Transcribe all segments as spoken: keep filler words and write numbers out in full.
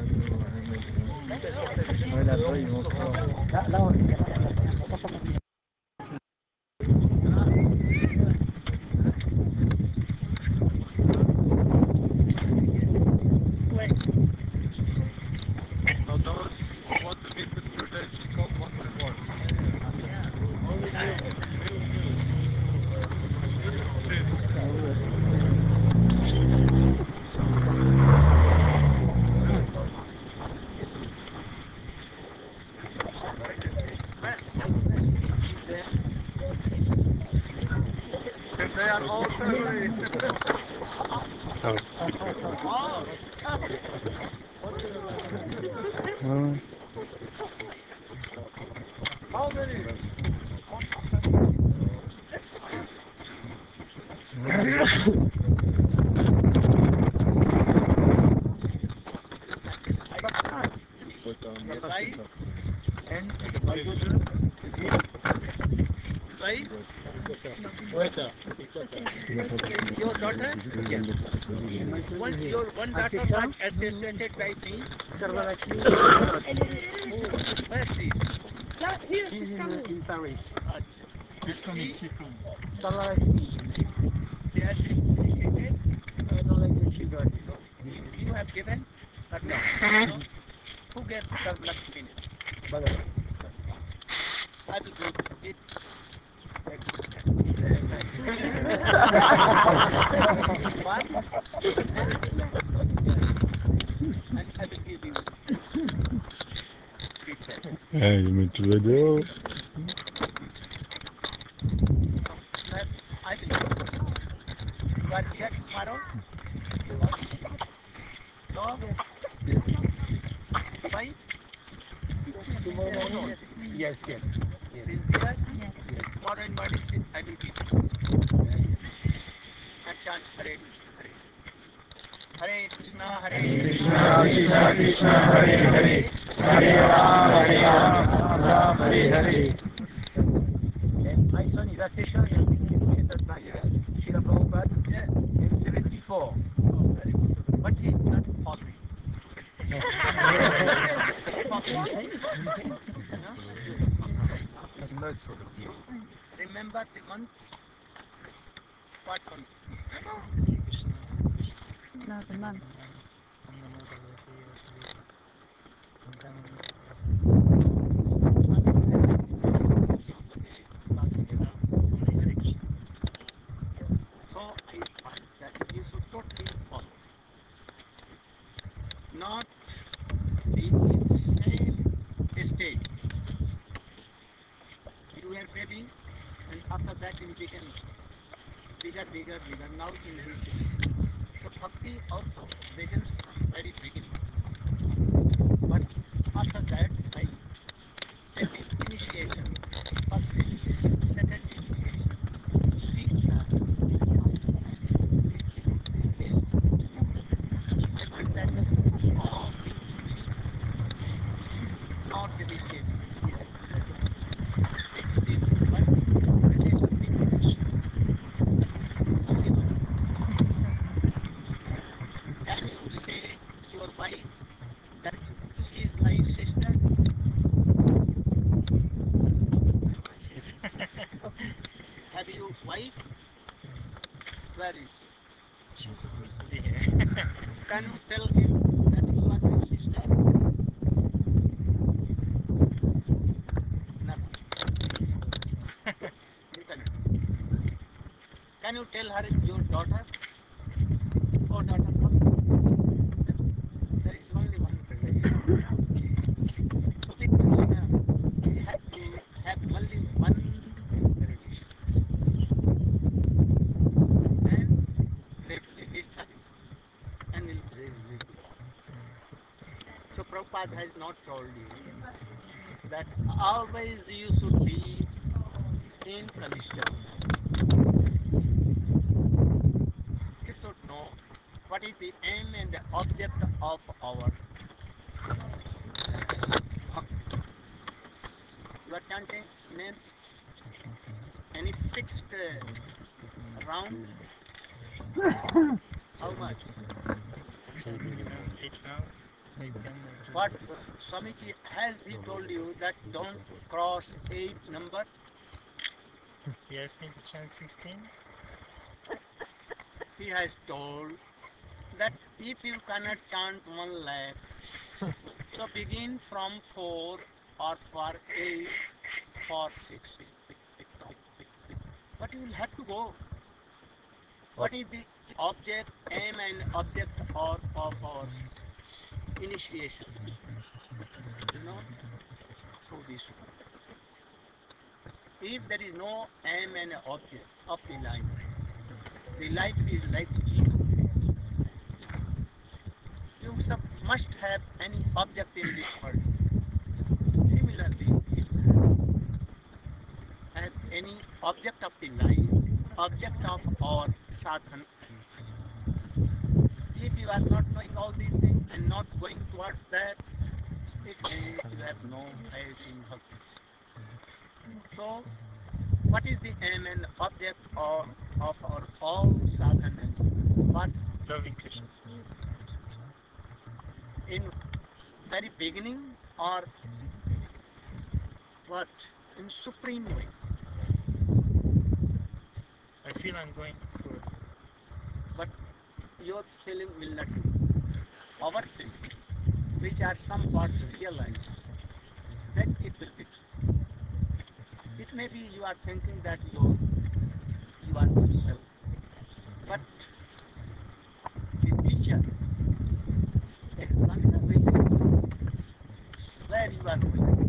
Your daughter? Yes. One, your one daughter was associated by me. Sarvalakshmi. Where she is? Here, she's in, in Paris. She's coming, she's coming. Sarvalakshmi. She has initiated. I don't like when she got it. You have given? Or no? No? Who gave Sarvalakshmi? Bye-bye. I will go to it. What? And I will give you feedback. Eh, je mets tout dehors. I will go. You are here tomorrow? You want? No? Why? Tomorrow morning? Yes, yes. Yes. Sincere? Yes. Tomorrow in morning I will be there. And chant Hare Krishna. Hare Krishna, Hare Krishna, Krishna Krishna, Hare Hare, Hare Ram, Hare Ram, Ram Hare Hare. And my son is assistant in by Srila Prabhupada in seventy-four. Oh, very good. But he is not following. Remember the month? What month? No, the month. So I find that you should totally follow. Not be in same state. You were baby, and after that you became bigger, bigger, bigger. Now in this. So bhakti also begins from very beginning. But after that, I take initiation, first initiation, second initiation, sweet love. I think that all things not initiated. Have you wife? Where is she? She's supposed to be here. Can you tell him that you are his sister? No. You can. Can you tell her your daughter? Oh, daughter, no. There is only one relation. So we consider we have to have only one relation. And let's leave this time. And we'll raise this. So Prabhupada has not told you that always you should be in Kalishta. You should know what is the aim and the object of our bhakti. You are chanting names? Any fixed uh, round? How much? Eight rounds. But Swamiji, has he told you that don't cross eight number? He asked me to chant sixteen. He has told that if you cannot chant one lakh, so begin from four or for eight, for six. But you will have to go. What is the object, aim and object of, of our initiation? You know? So this. If there is no aim and object of the life, the life is like zero. You must have any object in this world. Similarly, if you have any object of the life, object of our sadhana, if you are not knowing all these things and not going towards that, it means you have no faith in bhakti. So, what is the aim and object of, of our all sadhana? What? Loving Krishna. In very beginning or what? In supreme way? I feel I'm going forward. But your feeling will not do. Our feeling, which are somewhat realized, that it will be true. It may be you are thinking that you you are doing well, but the teacher examiner will tell where you are going.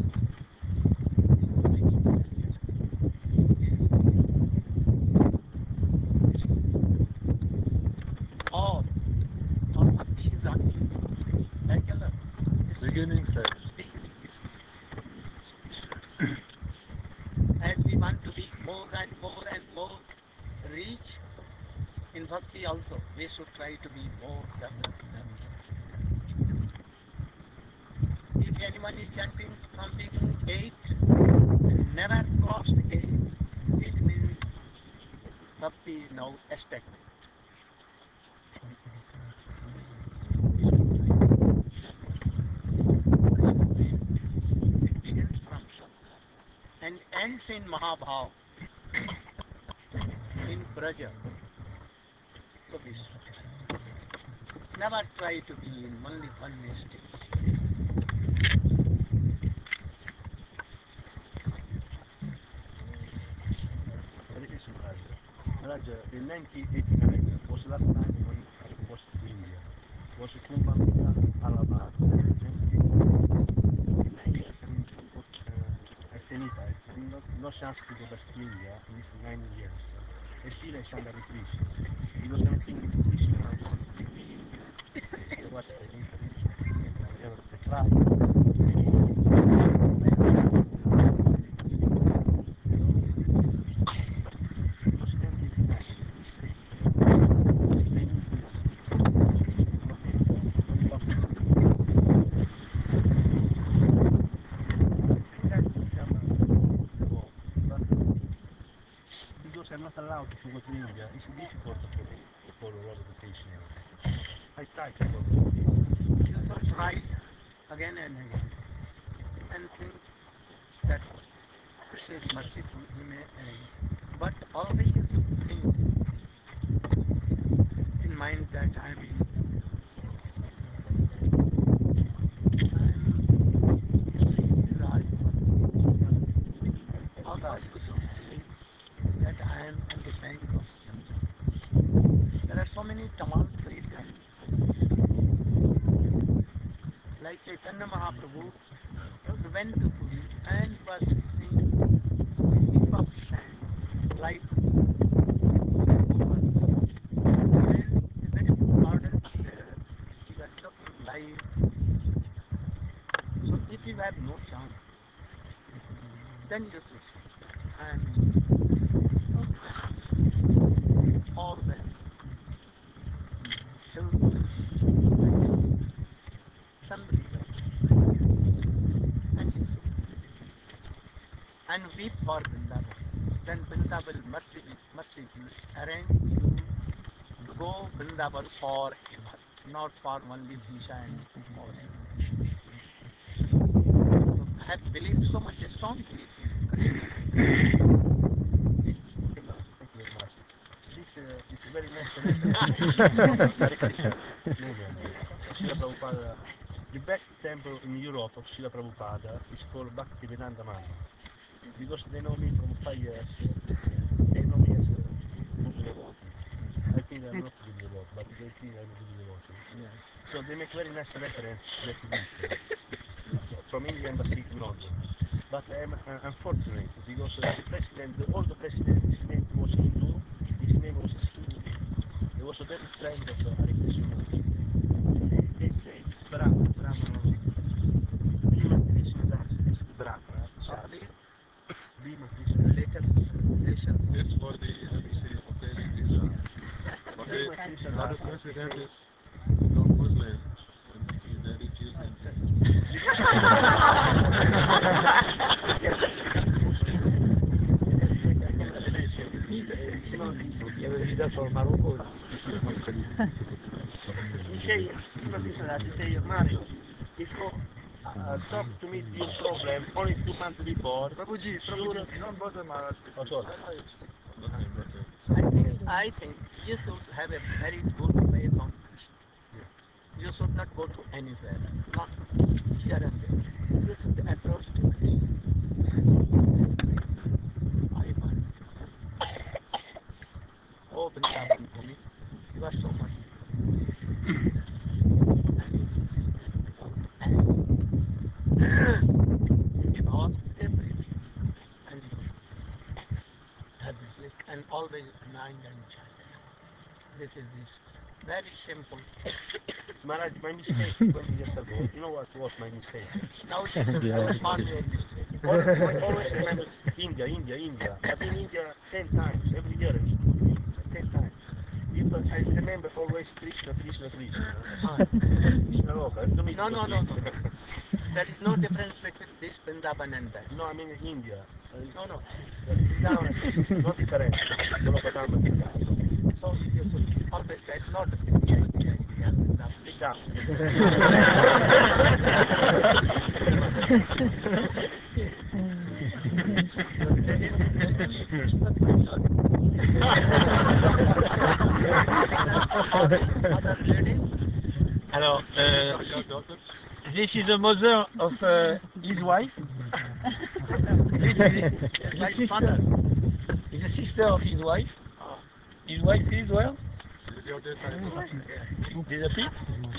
Or, or what is that? Regular. Beginning stage. As we want to be more and more and more rich in bhakti also, we should try to be more developed. If anyone is chanting from beginning eight, never crossed eight, it means bhakti is now stagnant. It begins from Shabda and ends in Mahabhav, in Braja. So this never try to be in only one stage. Hare Krishna Maharaja. Maharaja, in nineteen eighty-nine was the last time when I was to India. Was it Kumbh Mela, Allahabad, I finished and not, no chance to go back to India in these nine years. E still I sang Hare Krishna. He was everything with Krishna and I wanted to be. There was a need for Krishna. I never tried. I'm not allowed to go to India. It's difficult for me to follow all education. I try to follow. You should try again and again and think that Krishna is merciful, he may end. But always you should think in mind that I am in also you should see that I am on the bank of Yamuna. There are so many Tamil places. Like Chaitanya Mahaprabhu went to Puri and was seeing a heap of sand, like and a very modern there. He was talking live. So if you have no chance, then you should see. And all that hills, some river, and you should and weep for Vrindavan. Then Vrindavan mercifully, mercifully arrange you to go Vrindavan forever. not for only Disha and all. So have believed so much strong belief in Krishna. Thank you very much. This uh, is a very nice letter. Hare Krishna. Srila Prabhupada, the best temple in Europe of Srila Prabhupada is called Bhaktivedanta Mandir. Because they know me from five years, they know me as a good devotee. I think I'm not good devotee, but they think I'm a good devotee. Yes. So they make very nice reference that this uh, from Indian Embassy in London. But I'm uh, unfortunate because uh, the president, the old president, his name was Hindu, his name was Hindu. He was a very friend of uh, Hare Krishna movement. They say it's Brahma, Brahma, Bhima Krishna Das is Brahma, Only Bhima Krishna. related relations. It's for the embassy obtaining visa. But the Bhima Krishna other Das. president is non-Muslim. And he then refused entry. You have a visa for Morocco. He say, Bhima Krishna Das, he say, Mario, if you uh, talk to me your problem only two months before, Prabhuji, sure. don't bother Maharaj. Oh, sorry. Nothing, nothing. I think, I think you should have a very good faith on Krishna. You should not go to anywhere, not here and there. You should approach to Krishna. I want. Oh, Vrindavan Bhumi, you are so much. And give all everything. And you have this list and always mind and chant. This is this very simple. Maharaj, my mistake twenty years ago, you know what was my mistake? Now it is Yeah. small mistake. Always, I always remember India, India, India. I've been in India ten times, every year I used to go to India, ten times. If I remember always Krishna, Krishna, Krishna. Ah. Krishna Loka, I don't need No, to no, go no, to no. India. There is no difference between this Vrindavan and that. No, I mean India. No, no. Down, no difference. Solo Padamba, So you should always say not India, India, India, Vrindavan. big down. Other ladies? Alors, euh, Your daughter? this is the mother of uh, his wife. This is Like the mother. sister, is the sister of his wife. His wife is well. Is your disciple? Disappeared.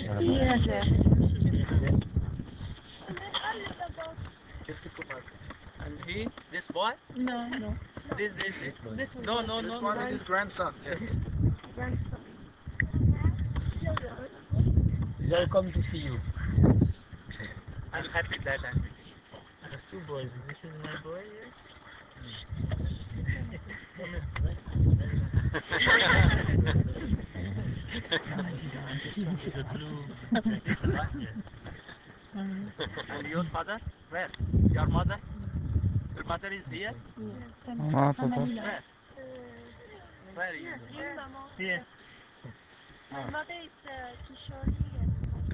And he, this boy? No, no. This, this, this. This No, no, this no, one no. is His grandson. Yes. grandson. They'll come to see you. I'm happy that I'm with you. There's two boys. This is my boy here. The blue. It's a lot here. And your father? Where? Your mother? Your mother is here? Maman, papa. Where? Where is your Here. My mother is uh, Kishori and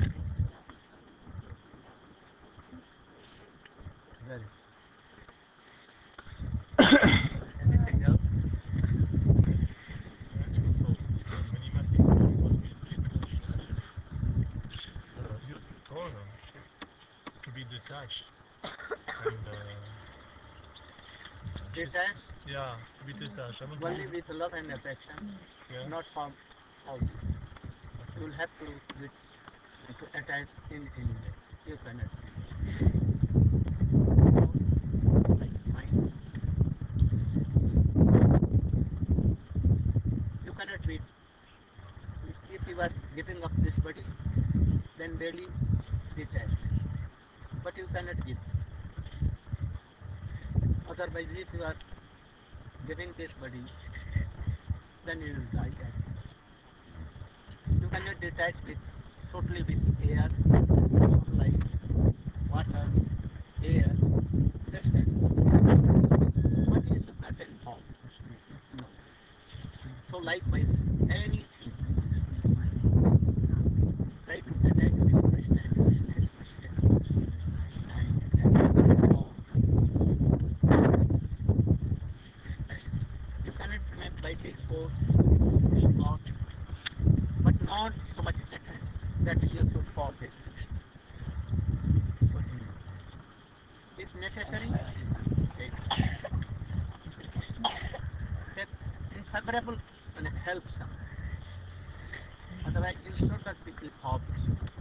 Very. Anything else? You told him to be detached. And, uh, Detached yeah, to be detached. I want to only be, with love and affection, yeah. not from out. You'll have to get to attach in any way. You cannot. Like mine. You cannot read. If you are giving up this body, then daily detached. But you cannot give. Otherwise, if you are giving this body, then you will die. You cannot detach with totally with air, sunlight, water, air. That's that. But you should not involve. No. So likewise, anything. necessary, take that inseparable and help some. Otherwise, you should not people hobbies.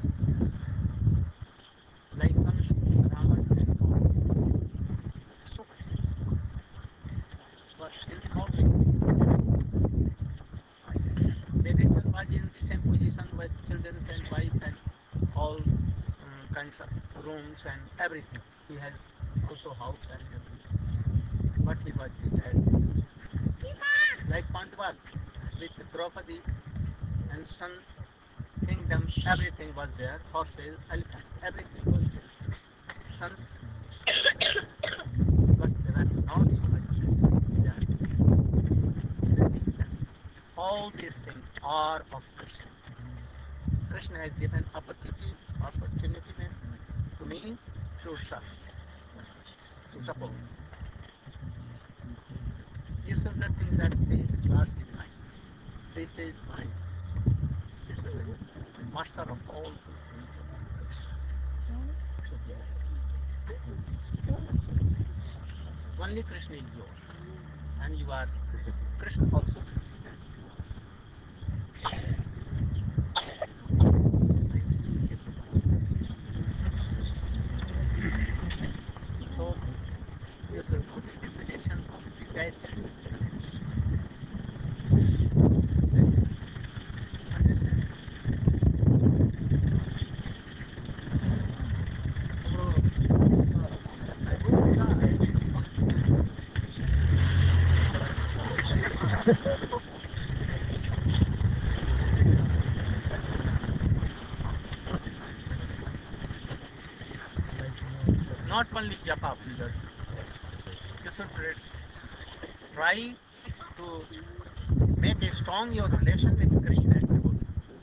Like some Raman and God. So, but in the morning, the reason was in the same position with children and wife and all um, kinds of rooms and everything. He has also house and everything. But he was detached. Like Pandavas with Draupadi and sons, kingdom, everything was there. Horses, elephants, everything was there. Sons, but they were not so much there. All these things are of Krishna. Krishna has given opportunity, opportunity to me to serve, to support. You should not think that this class is mine. This is mine. This is the master of all things. Only Krishna is yours. And you are Krishna also. So, you should put the definition of detachment. Understand? Not only japa, brother. You should try to make a strong your relation with Krishna and Guru.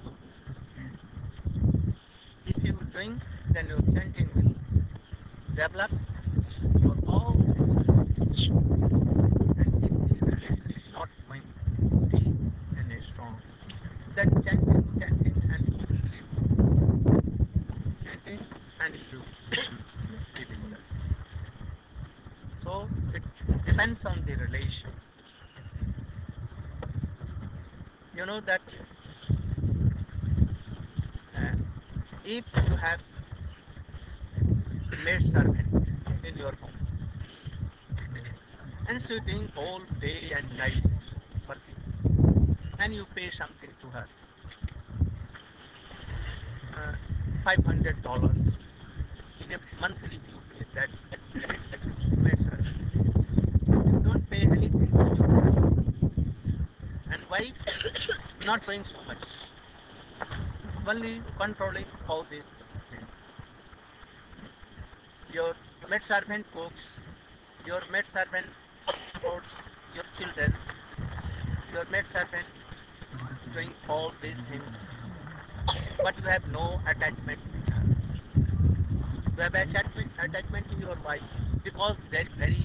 If you drink, then your chanting will develop your all things. And if this relation is not going deep and strong, then chanting, chanting, and you will live. Chanting and you living. So it depends on the relation. You know that uh, if you have maid servant in your home and she's doing all day and night working and you pay something to her, uh, five hundred dollars in a monthly you pay that, that maid servant. You don't pay anything to you. And wife not doing so much, only controlling all these things. Your maid servant cooks, your maid servant supports your children, your maid servant doing all these things, but you have no attachment with her. You have attachment, attachment to your wife because there is very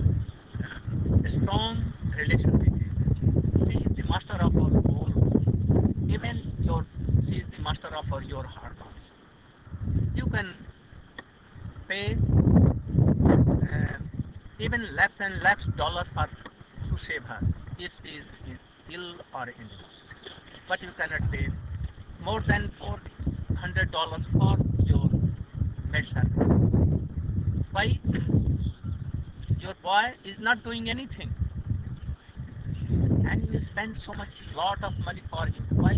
strong relation with you. She is the master of our soul. Even your, she is the master of our, your heart also. You can pay uh, even lakhs and lakhs dollars for to save her if she is ill or ill. But you cannot pay more than four hundred dollars for your medicine. Why? Your boy is not doing anything, and you spend so much lot of money for him. Why?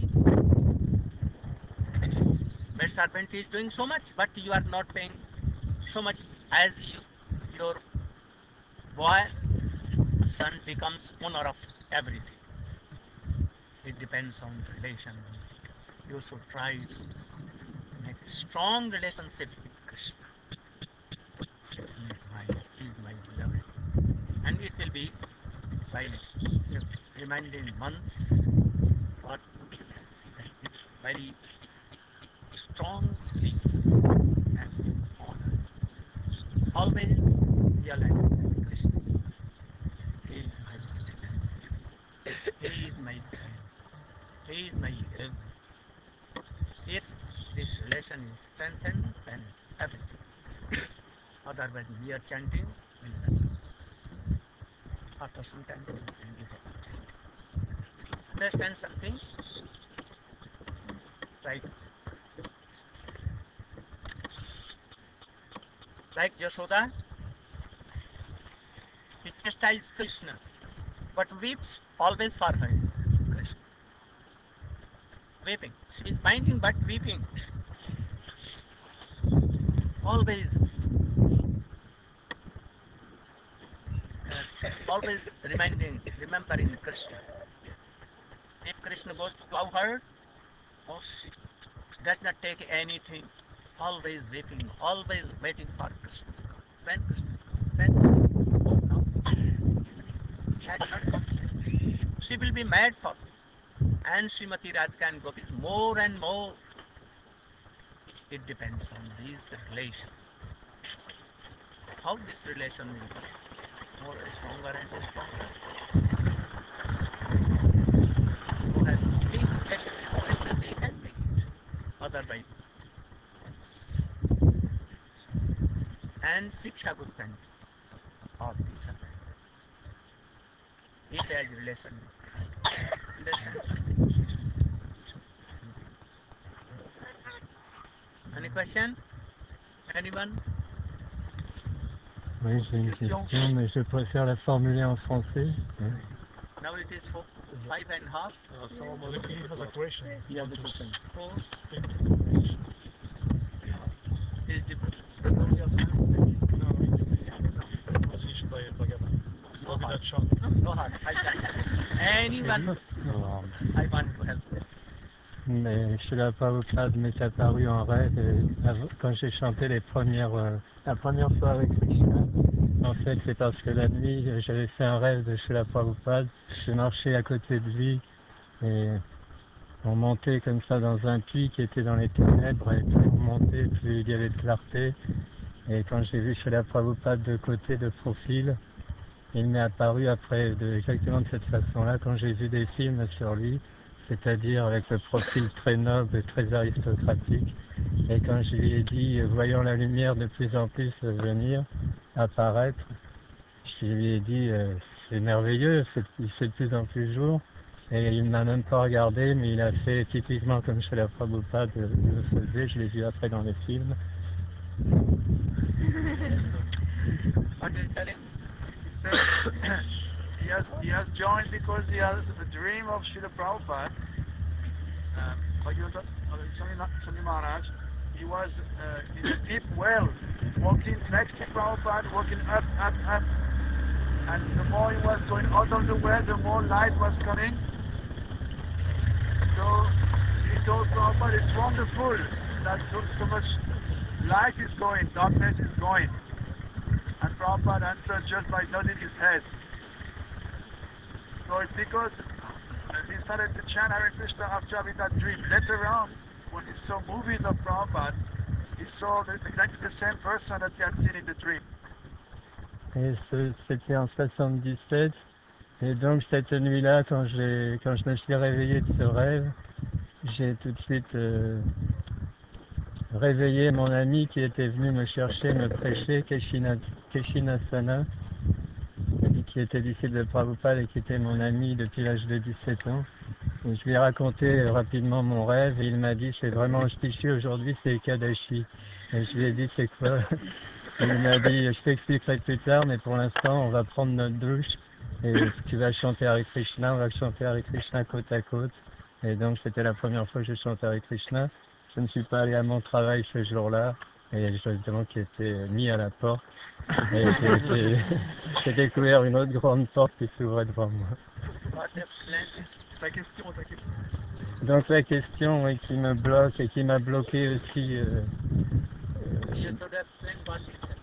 Med servant is doing so much, but you are not paying so much as you, your boy son becomes owner of everything. It depends on relation. You should try to make a strong relationship with Krishna. He is my, he is my beloved. And it will be by reminding months or very strong peace and honor. Always realize that Krishna. He is my beloved. He is my friend. He is my everything. If this relation is strengthened, then everything. Otherwise, we are chanting. And after some time, we will give up chanting. Understand something? Right? Like Yashoda, he chastises Krishna, but weeps always for her. Krishna. Weeping. She is minding but weeping. Always. Uh, always reminding, remembering Krishna. If Krishna goes to plow her, oh, she does not take anything. Always weeping, always waiting for Krishna. When Krishna, when oh, no. Has not come. She will be mad for it. And Srimati Radhika and Gopis more and more. It depends on this relation. How this relation will be more stronger and stronger. Who has deep relation with Krishna, they can make it. Otherwise. And Shiksha Guru can all these are. It has relation. Understand? Any question? Anyone? Oui, j'ai une question, mais je préfère la formuler en français. Now it is for five and a half. Uh, so he has a question. He has a question. Four. Is the story of No, it's, it's it was initiated by Bhagavan. It's no probably heart. that short. No heart. I can. Anyone? I want to help. Mais Srila Prabhupada m'est apparu en rêve et av- quand j'ai chanté les premières, euh, la première fois avec Krishna. En fait, c'est parce que la nuit, euh, j'avais fait un rêve de Srila Prabhupada. Je marchais à côté de lui et on montait comme ça dans un puits qui était dans les ténèbres et plus on montait, plus il y avait de clarté. Et quand j'ai vu Srila Prabhupada de côté, de profil, il m'est apparu après de, exactement de cette façon-là quand j'ai vu des films sur lui, c'est-à-dire avec le profil très noble et très aristocratique. Et quand je lui ai dit, voyant la lumière de plus en plus venir, apparaître, je lui ai dit, euh, c'est merveilleux, c'est- il fait de plus en plus jour. Et il ne m'a même pas regardé, mais il a fait typiquement comme Srila Prabhupada le le faisait, je l'ai vu après dans les films. What did you tell him? He said he has he has joined because he has a dream of Srila Prabhupada. Uh, Bhaktivedanta, uh, Swami Ma- Swami Maharaj. He was uh, in a deep well, walking next to Prabhupada, walking up, up, up. And the more he was going out of the well, the more light was coming. So he told Prabhupada, it's wonderful that so, so much light is going, darkness is going. And Prabhupada answered just by nodding his head. So it's because uh, he started to chant Hare Krishna after having that dream. Later on, when he saw movies of Prabhupada, he saw the, exactly the same person that he had seen in the dream. Et ce- c'était en soixante-dix-sept. Et donc cette nuit-là, quand, j'ai- quand je me suis réveillé de ce rêve, j'ai tout de suite euh, réveillé mon ami qui était venu me chercher, me prêcher, Keshina- Keshinasana, qui était disciple de Prabhupada et qui était mon ami depuis l'âge de dix-sept ans. Et je lui ai raconté rapidement mon rêve et il m'a dit c'est vraiment auspicieux aujourd'hui, c'est Ekadashi. Et je lui ai dit c'est quoi? Et il m'a dit je t'expliquerai plus tard, mais pour l'instant on va prendre notre douche et tu vas chanter Hare Krishna, on va chanter Hare Krishna côte à côte. Et donc c'était la première fois que je chantais Hare Krishna. Je ne suis pas allé à mon travail ce jour-là et j'ai donc été mis à la porte. Et j'ai été- j'ai découvert une autre grande porte qui s'ouvrait devant moi. What explain? Ta question, ta question. Donc la question oui, qui me bloque et qui m'a bloqué aussi, euh, Yashoda explain what is that?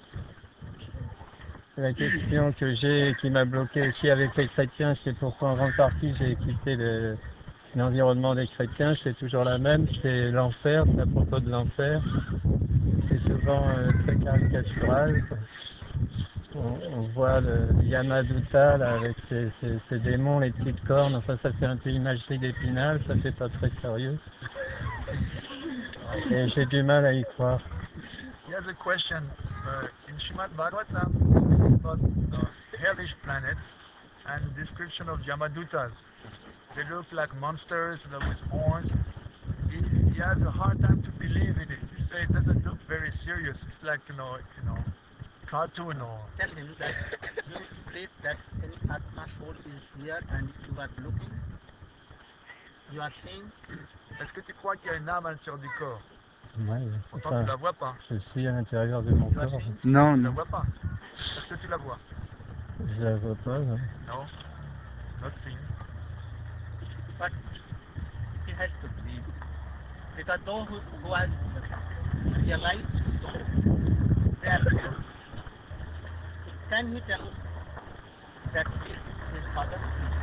la question que j'ai et qui m'a bloqué aussi avec les chrétiens, c'est pourquoi en grande partie j'ai quitté le- l'environnement des chrétiens, c'est toujours la même, c'est l'enfer, c'est à propos de l'enfer. C'est souvent euh, très caricatural. On, on voit le Yamaduta là, avec ses, ses- ses démons, les petites cornes, enfin ça fait un peu imagerie d'Épinal, ça fait pas très sérieux. Et j'ai du mal à y croire. He has a question uh, in Srimad Bhagavatam, it's about uh, hellish planets and description of Yamadutas. They look like monsters with horns. He, he has a hard time to believe in it. He says it doesn't look very serious. It's like, you know, you know, cartoon or. Tell him that you believe that any Atma soul is here and you are looking, you are seeing. Est-ce que tu crois qu'il y a une âme à l'intérieur du corps? Ouais, Pourtant, enfin, tu la vois pas. je suis à l'intérieur de mon Tu as corps. seen? Non, Tu la non. vois pas. Est-ce que tu la vois? Je la vois pas. Non. No. Not seen. But he has to believe. Because those who, who have realized so, they are pure. Can he tell that he is his father?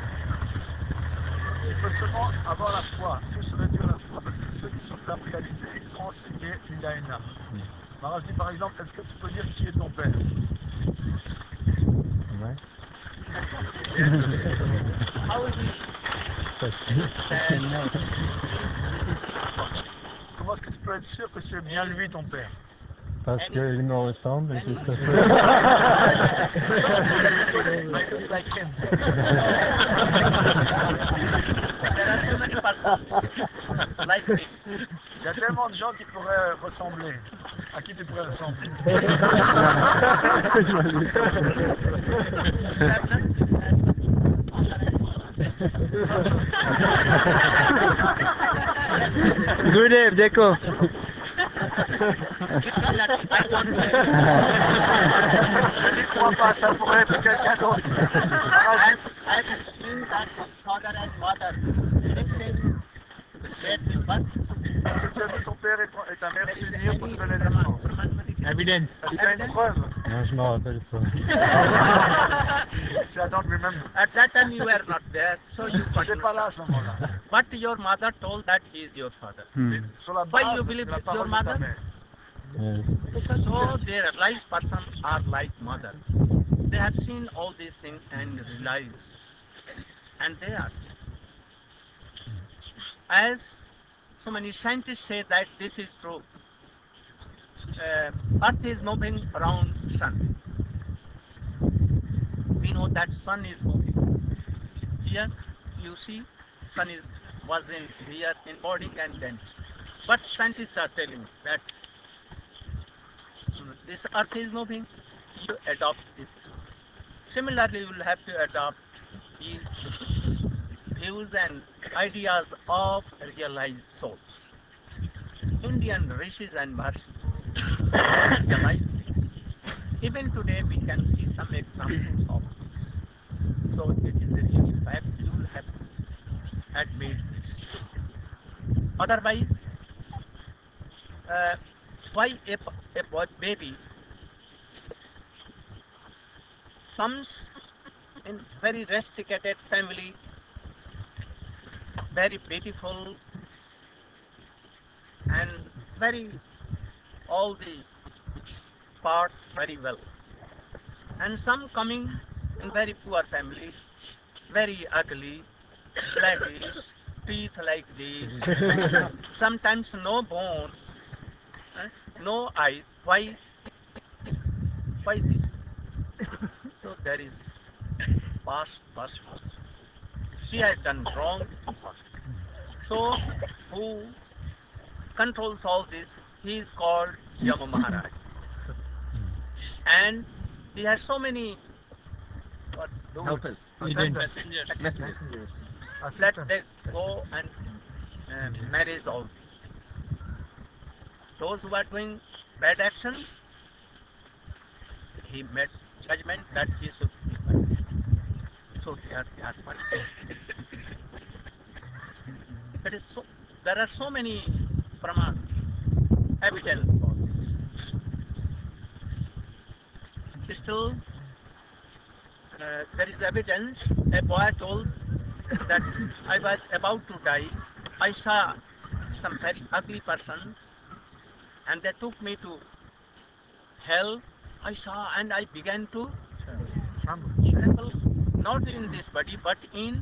Tu peux seulement avoir la foi. Tout serait dû à la foi. Parce que ceux qui sont là réalisés, ils ont enseigné qu'il y a une âme. Maharaj dit par exemple, est-ce que tu peux dire qui est ton père? Ouais. How is he? Parce que- non. Comment est-ce que tu peux être sûr que c'est bien lui ton père? Parce qu'il me ressemble et que ça Like, like him. There are so many persons like me. Il y a tellement de gens qui pourraient ressembler. À qui tu pourrais ressembler? They have not seen as Good day, Deko. I don't Je n'y crois pas, ça pourrait être quelqu'un d'autre. I I have seen that father and mother living great people. Est-ce que tu as vu ton père et, ton- et ta mère s'unir pour te donner naissance? Evidence. Est-ce qu'il y a une preuve? Non, je m'en rappelle pas. Si I don't remember. At that time you were not there, so you Tu could n'étais pas là à not. ce moment-là. But your mother told that he is your father. Hmm. Sur la Why you base believe de la your parole de ta mother? mère. Euh, So they realize persons are like mother. They have seen all these things and realize. And they are. As so many scientists say that this is true. Uh, Earth is moving around sun. We know that sun is moving. Here you see sun is was in here in morning and then. But scientists are telling that this earth is moving, you adopt this. Similarly, you will have to adopt these views and ideas of realized souls. Indian rishis and Maharishi realize this. Even today, we can see some examples of this. So it is a real fact. You will have to admit this. Otherwise, uh, why a, a boy, baby comes in very rusticated family, very beautiful and very all the parts very well, and some coming in very poor family, very ugly, blackish, teeth like this, sometimes no bone, eh, no eyes. Why? Why this? So there is past, past, past. She had done wrong. So who controls all this? He is called Yama Maharaj. And he has so many what, Helpers. Attendants. Messengers. that Assistants. they go and uh, manage all these things. Those who are doing bad actions, he made judgment that he should be punished. So they are, they are punished. It is so, there are so many pramans, evidence for this. Still, uh, there is evidence. A boy told that I was about to die. I saw some very ugly persons and they took me to hell. I saw and I began to tremble, not in this body but in,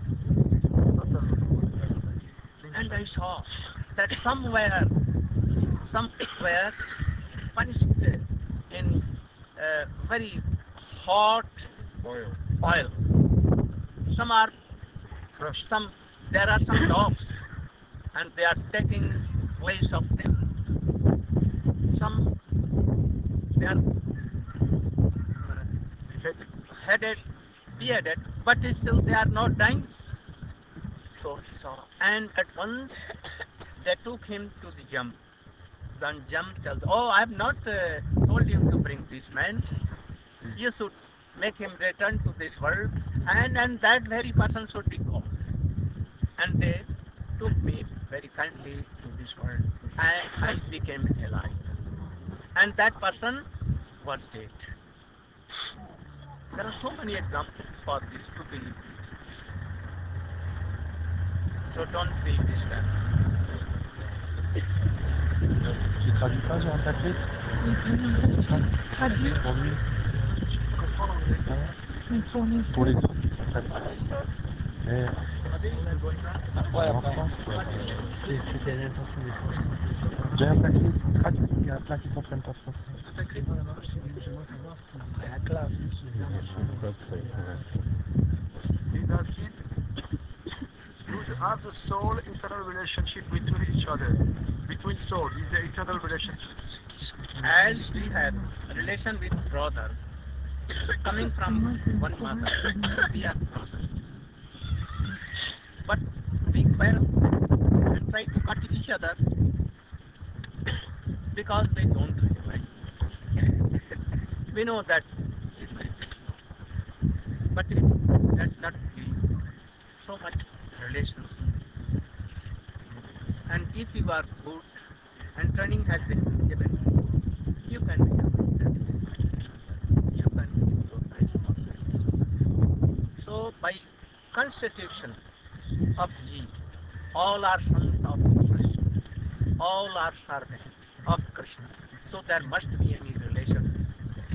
and I saw that somewhere, somewhere punished in very hot Oil. oil. Some are Fresh. some there are some dogs and they are taking flesh of them. Some they are Head. headed, bearded, but still they are not dying. So he saw, and at once they took him to the jump. Then jump tells, oh, I have not uh, told you to bring this man. You should make him return to this world, and, and that very person should be called. And they took me very kindly to this world, and I became alive. And that person was dead. There are so many examples for this to believe this. So don't feel disturbed. Tu traduis pas, j'ai un papier Traduit. pour lui, Mais pour les pour les autres. autres. Mais Ouais, en après. France, c'est- c'était l'intention des Français. J'ai un papier traduit, il y a plein qui ne comprennent pas français. Après la classe. He's asking, do have the soul internal relationship between each other? Between soul, is there eternal relationships? As we have a relation with brother, coming from one mother, we are brothers. But we quarrel and try to cut each other because they don't realize. We know that it's very difficult. But it, that's not really so much relations. And if you are good and training has been given, you can become that. You can give your life. So by constitution of Ji, all are sons of Krishna, all are servants of Krishna. So there must be any relation.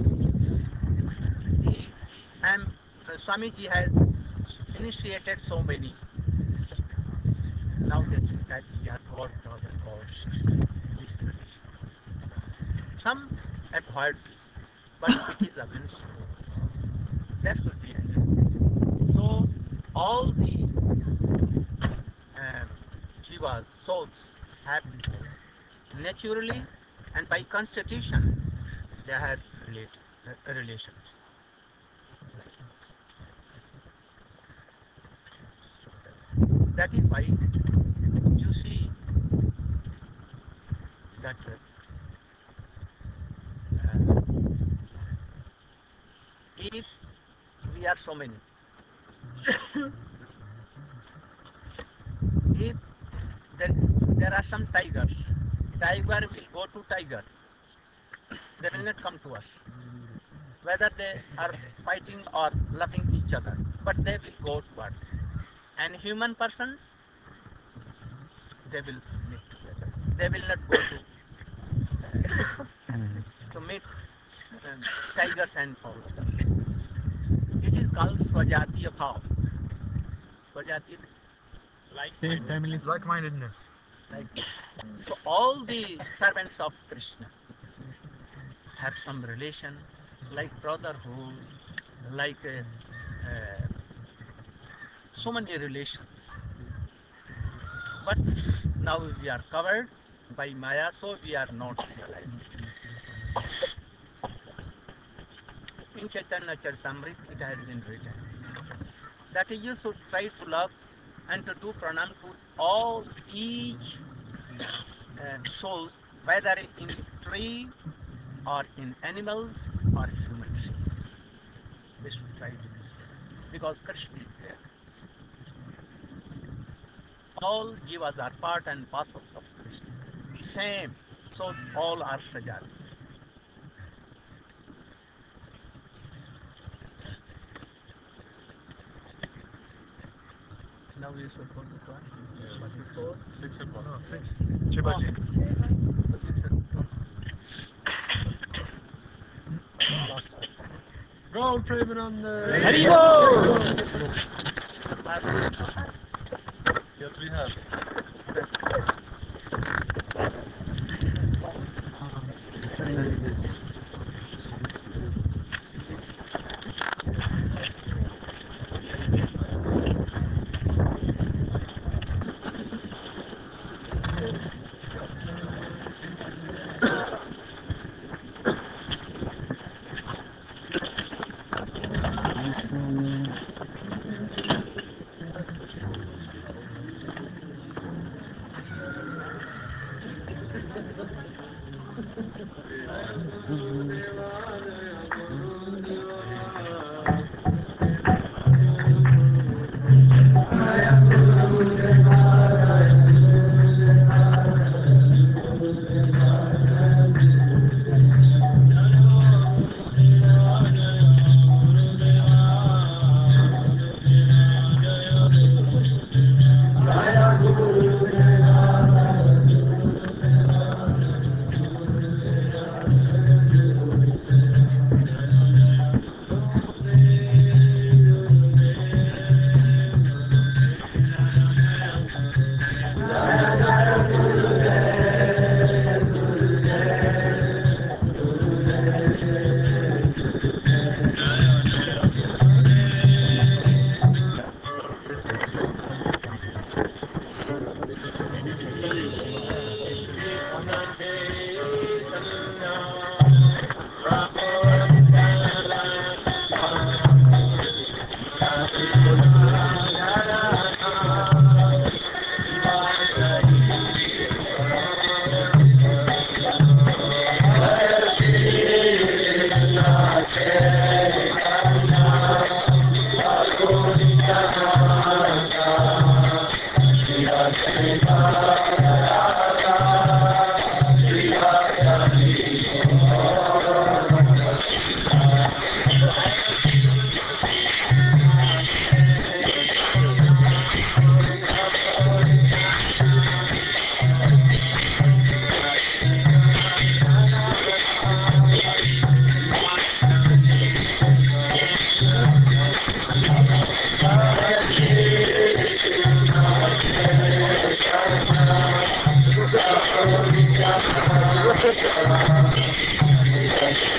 He, and Swamiji has initiated so many. Now that, that we are called brother, called sister, this relation. Some avoid this, but it is against you. There should be any. So all the um, jivas, souls, have naturally and by constitution they have relate, uh, relations. That is why you see that uh, if we are so many, if there, there are some tigers, tiger will go to tiger. They will not come to us. Whether they are fighting or loving each other, but they will go toward. And human persons, they will meet together. They will not go to uh, to meet um, tigers and foxes. It is called Swajatiya Bhav. Swajatiya, like Same family. Like-mindedness. like. So all the servants of Krishna have some relation, like brotherhood, like uh, uh, so many relations. But now we are covered by Maya, so we are not realizing. In Chaitanya Charitamrita, it has been written that you should try to love and to do pranam to all each uh, souls, whether in tree or in animals or humans. We should try to do, because Krishna is there. All jivas are part and parcels of Krishna. Same. So all are Sajati. Now we should go to class. What is four? Six o'clock. No, six. Chibaji. So we should go. Go, Premananda! Yes, we have.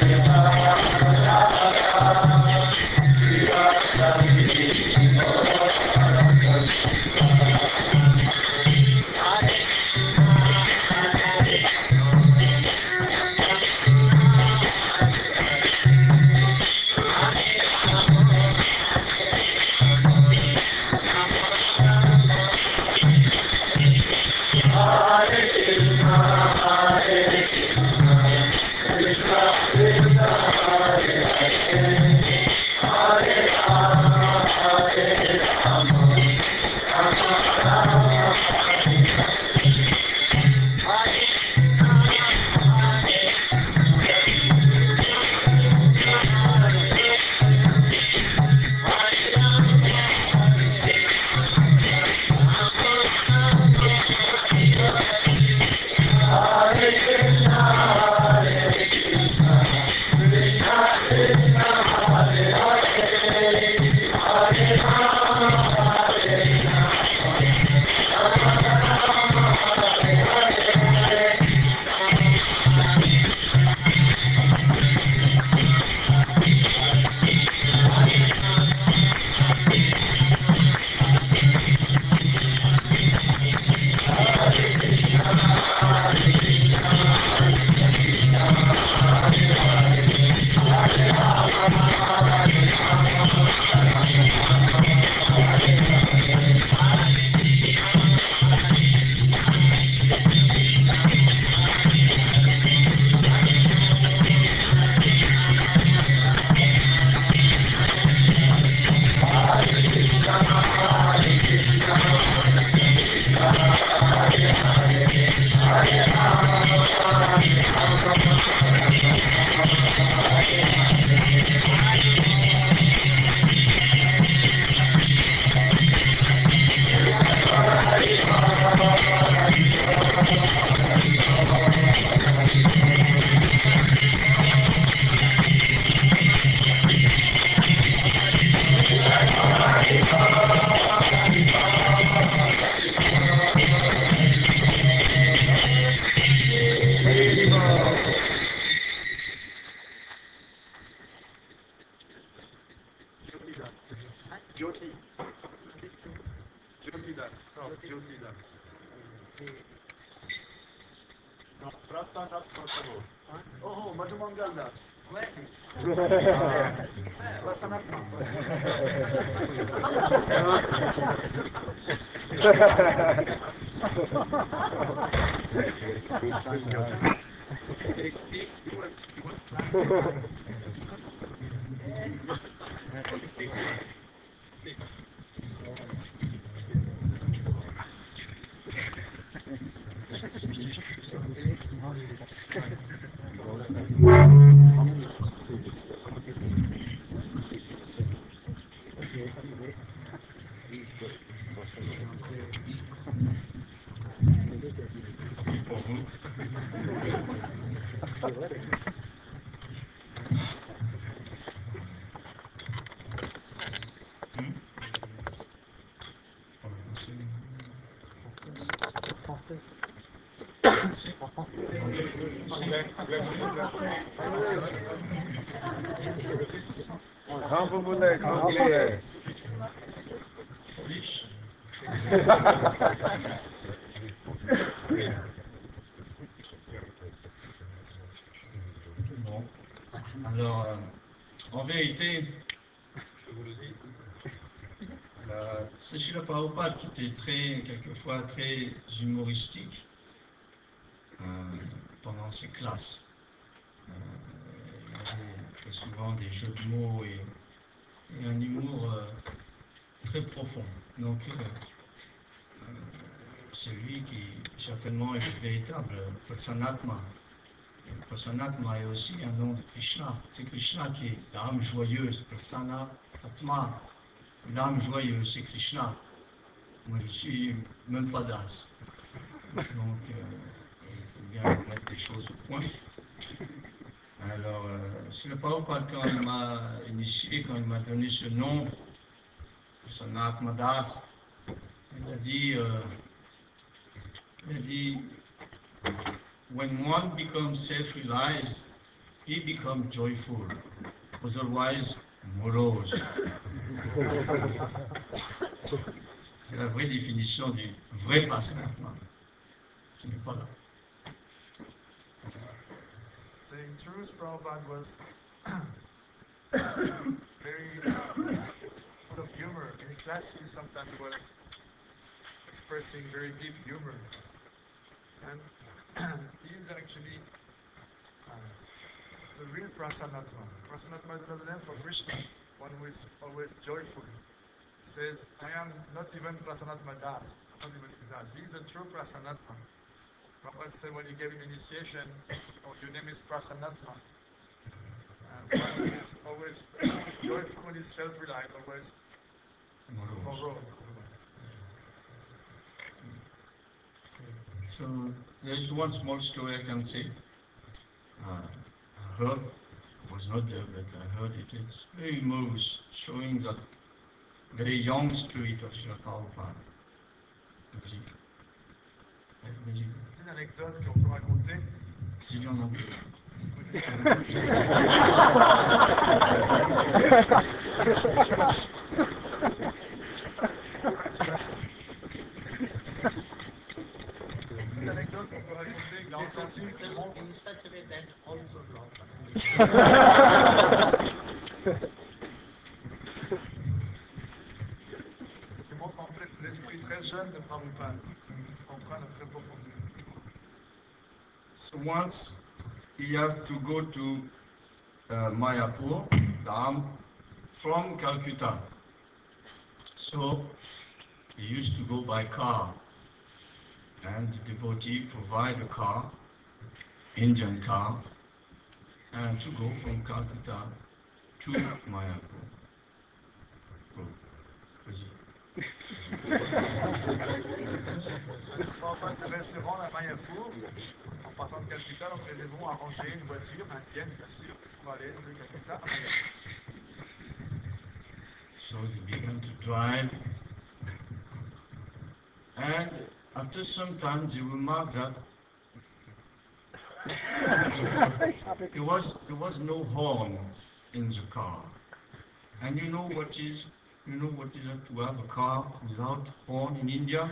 Oh, Madhumangal Das. Prasanatma. Quand vous voulez, quand vous voulez. Bon. Alors, euh, en vérité, je vous le dis, euh, c'est Srila Prabhupada qui était très, quelquefois très humoristique euh, pendant ses classes. Euh, il avait très souvent des jeux de mots et, et un humour euh, très profond. Donc, euh, euh, c'est lui qui certainement est le véritable Prasanatma. Prasanatma est aussi un nom de Krishna. C'est Krishna qui est l'âme joyeuse. Prasanatma, l'âme joyeuse, c'est Krishna. Moi, je suis même pas das. Donc, euh, il faut bien mettre les choses au point. Alors, euh, c'est le Prabhupada, quand il m'a initié, quand il m'a donné ce nom, Prasanatma Das, il a dit, euh, il a dit, when one becomes self-realized, he becomes joyful, otherwise morose. C'est la vraie définition du vrai Prashanatma. Ce n'est pas là. So in truth, Prabhupada was very full of humor. In class, he sometimes was expressing very deep humor. And he is actually uh, the real Prasanatma. Prasanatma is another name for Krishna, one who is always joyful. He says, I am not even Prasanatma Das, not even his Das. He is a true Prasanatma. Prabhupada said when he gave him initiation, oh, your name is Prasanatma. Uh, one who is always joyful when he's self-reliant, always morose. So there is one small story I can say. Uh, I heard, I was not there, but I heard it. It's very moves, showing that very young spirit of Srila Prabhupada. Vas-y. Vas-y. C'est une anecdote qu'on peut raconter. Dis-le en anglais. Une anecdote qu'on peut raconter, qu'il a entendu, qui montre, In such a way that also lost. qui montre en fait l'esprit très jeune de Prabhupada, qui comprend très profondément. So once he has to go to uh, Mayapur, Dham, from Calcutta. So he used to go by car, and the devotee provide a car, Indian car, and to go from Calcutta to Mayapur. Go. Vas-y. Prabhupada devait se rendre à Mayapur en partant de Calcutta, donc les devons arranger une voiture, indienne bien sûr, pour aller de Calcutta à Mayapur. So he began to drive, and after some time they remarked that there was there was no horn in the car. And you know what is you know what is it to have a car without horn in India?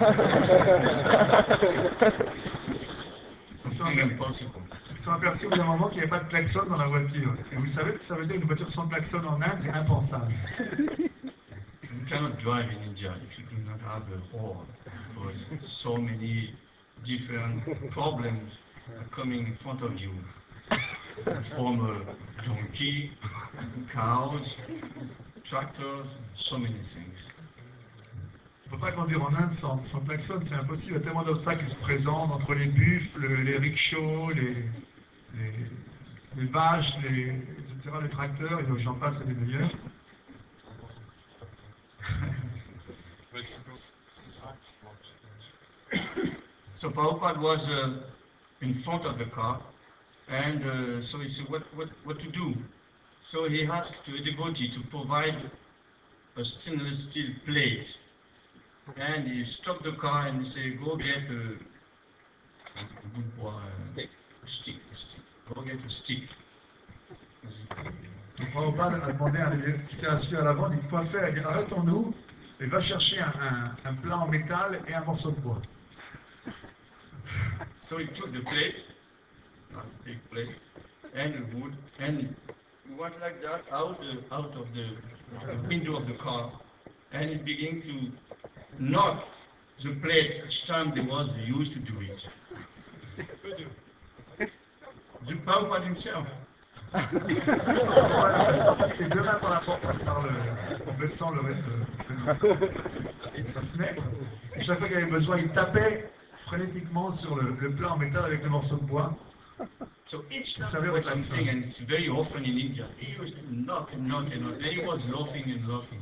Ils se sont Something aper- impossible. ils se sont aperçus au bout d'un moment qu'il n'y avait pas de klaxon dans la voiture. Et vous savez ce que ça veut dire une voiture sans klaxon en Inde, c'est impensable. You cannot drive in India if you do not have a horn, because so many different problems are coming in front of you. From a donkey, cows, tractors, so many things. On ne peut pas conduire en Inde sans, sans klaxon, c'est impossible. Il y a tellement d'obstacles qui se présentent entre les buffles, les rickshaws, les, les, les vaches, les, et cetera, les tracteurs, et donc j'en passe et des meilleurs. So Prabhupada was uh, in front of the car, and uh, so he said, what, what, what to do? So he asked to a devotee to provide a stainless steel plate. And he stopped the car and he said, go get a, a good boy, uh, stick, a stick. Go get a stick. Donc Prabhupada a demandé à un élève qui était assis à l'avant, il dit quoi faire? Il dit arrêtons-nous et va chercher un, un, un plat en métal et un morceau de bois. So he took the plate, not a big plate, and the wood, and he went like that out, the, out of the, the window of the car, and he began to knock the plate each time there was used to do it. The Prabhupada himself. Prabhupada a sorti les deux mains par la porte par le, en baissant le, le, le, la fenêtre. Et chaque fois qu'il avait besoin, il tapait frénétiquement sur le, le plat en métal avec le morceau de bois. So each time there was something, and it's very often in India, he used to knock and knock and knock, and he was laughing and laughing.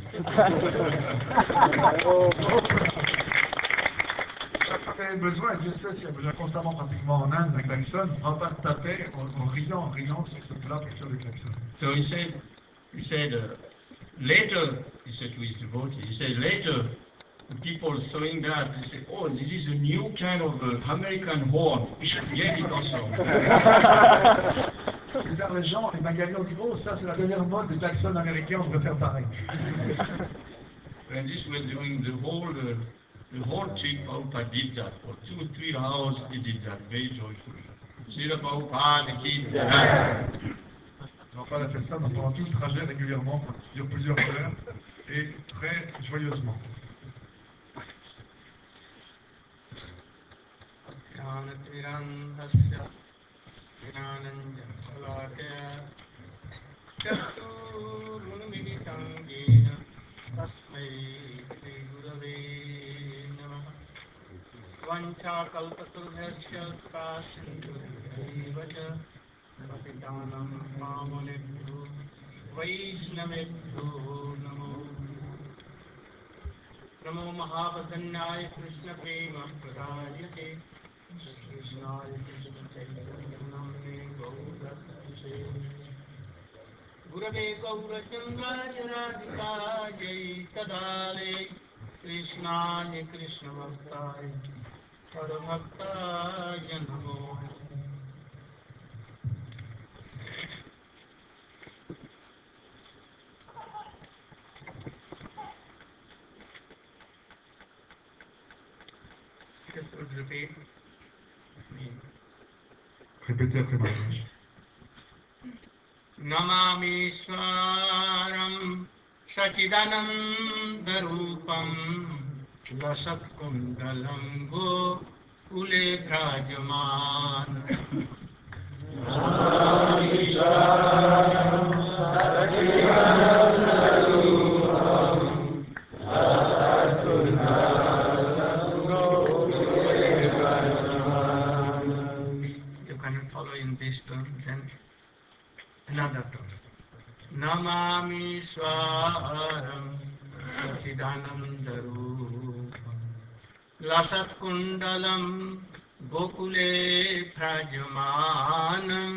Chaque fois qu'il avait besoin, et Dieu sait s'il y a besoin constamment pratiquement en Inde, un klaxon, Prabhupada tapait en, en riant, en riant sur ce plat pour faire le klaxon. So he said, he said, uh, later, he said to his devotee, he said, later, the people throwing that, they said, oh, this is a new kind of uh, American horn. We should get it also. Plupart des gens, les Bengalis dit oh, ça c'est la dernière mode des Jackson américains, on devrait faire pareil. And this was doing the whole, uh, the whole trip. Prabhupada did that for two, three hours. He did that very joyful. Srila Prabhupada ki jai. Enfin, on a fait ça pendant tout le trajet régulièrement, ça dure plusieurs heures, et très joyeusement. Vanchakalpatarubhyasya Kasinduryayiva Patitanam Pavanebhyo Vaishnavebhyo Namo Namo Mahavadanyaya Krishna Prema Pradayate Krishnaya Krishna Chaitanya Namne Gaudakse Gurave Gaurachandraya Radhikaya Tadale Krishnaya Krishna Bhaktaya PureBhakti.Tv. This would repeat me. Répétez après moi. Namami Swaram Sachidanandarupam Lasatkundalam Go Kule Brajaman You cannot follow in this tone, then another tone. Namami Swaram Sachidanandarupam Lasat Kundalam Gokule Prajamanam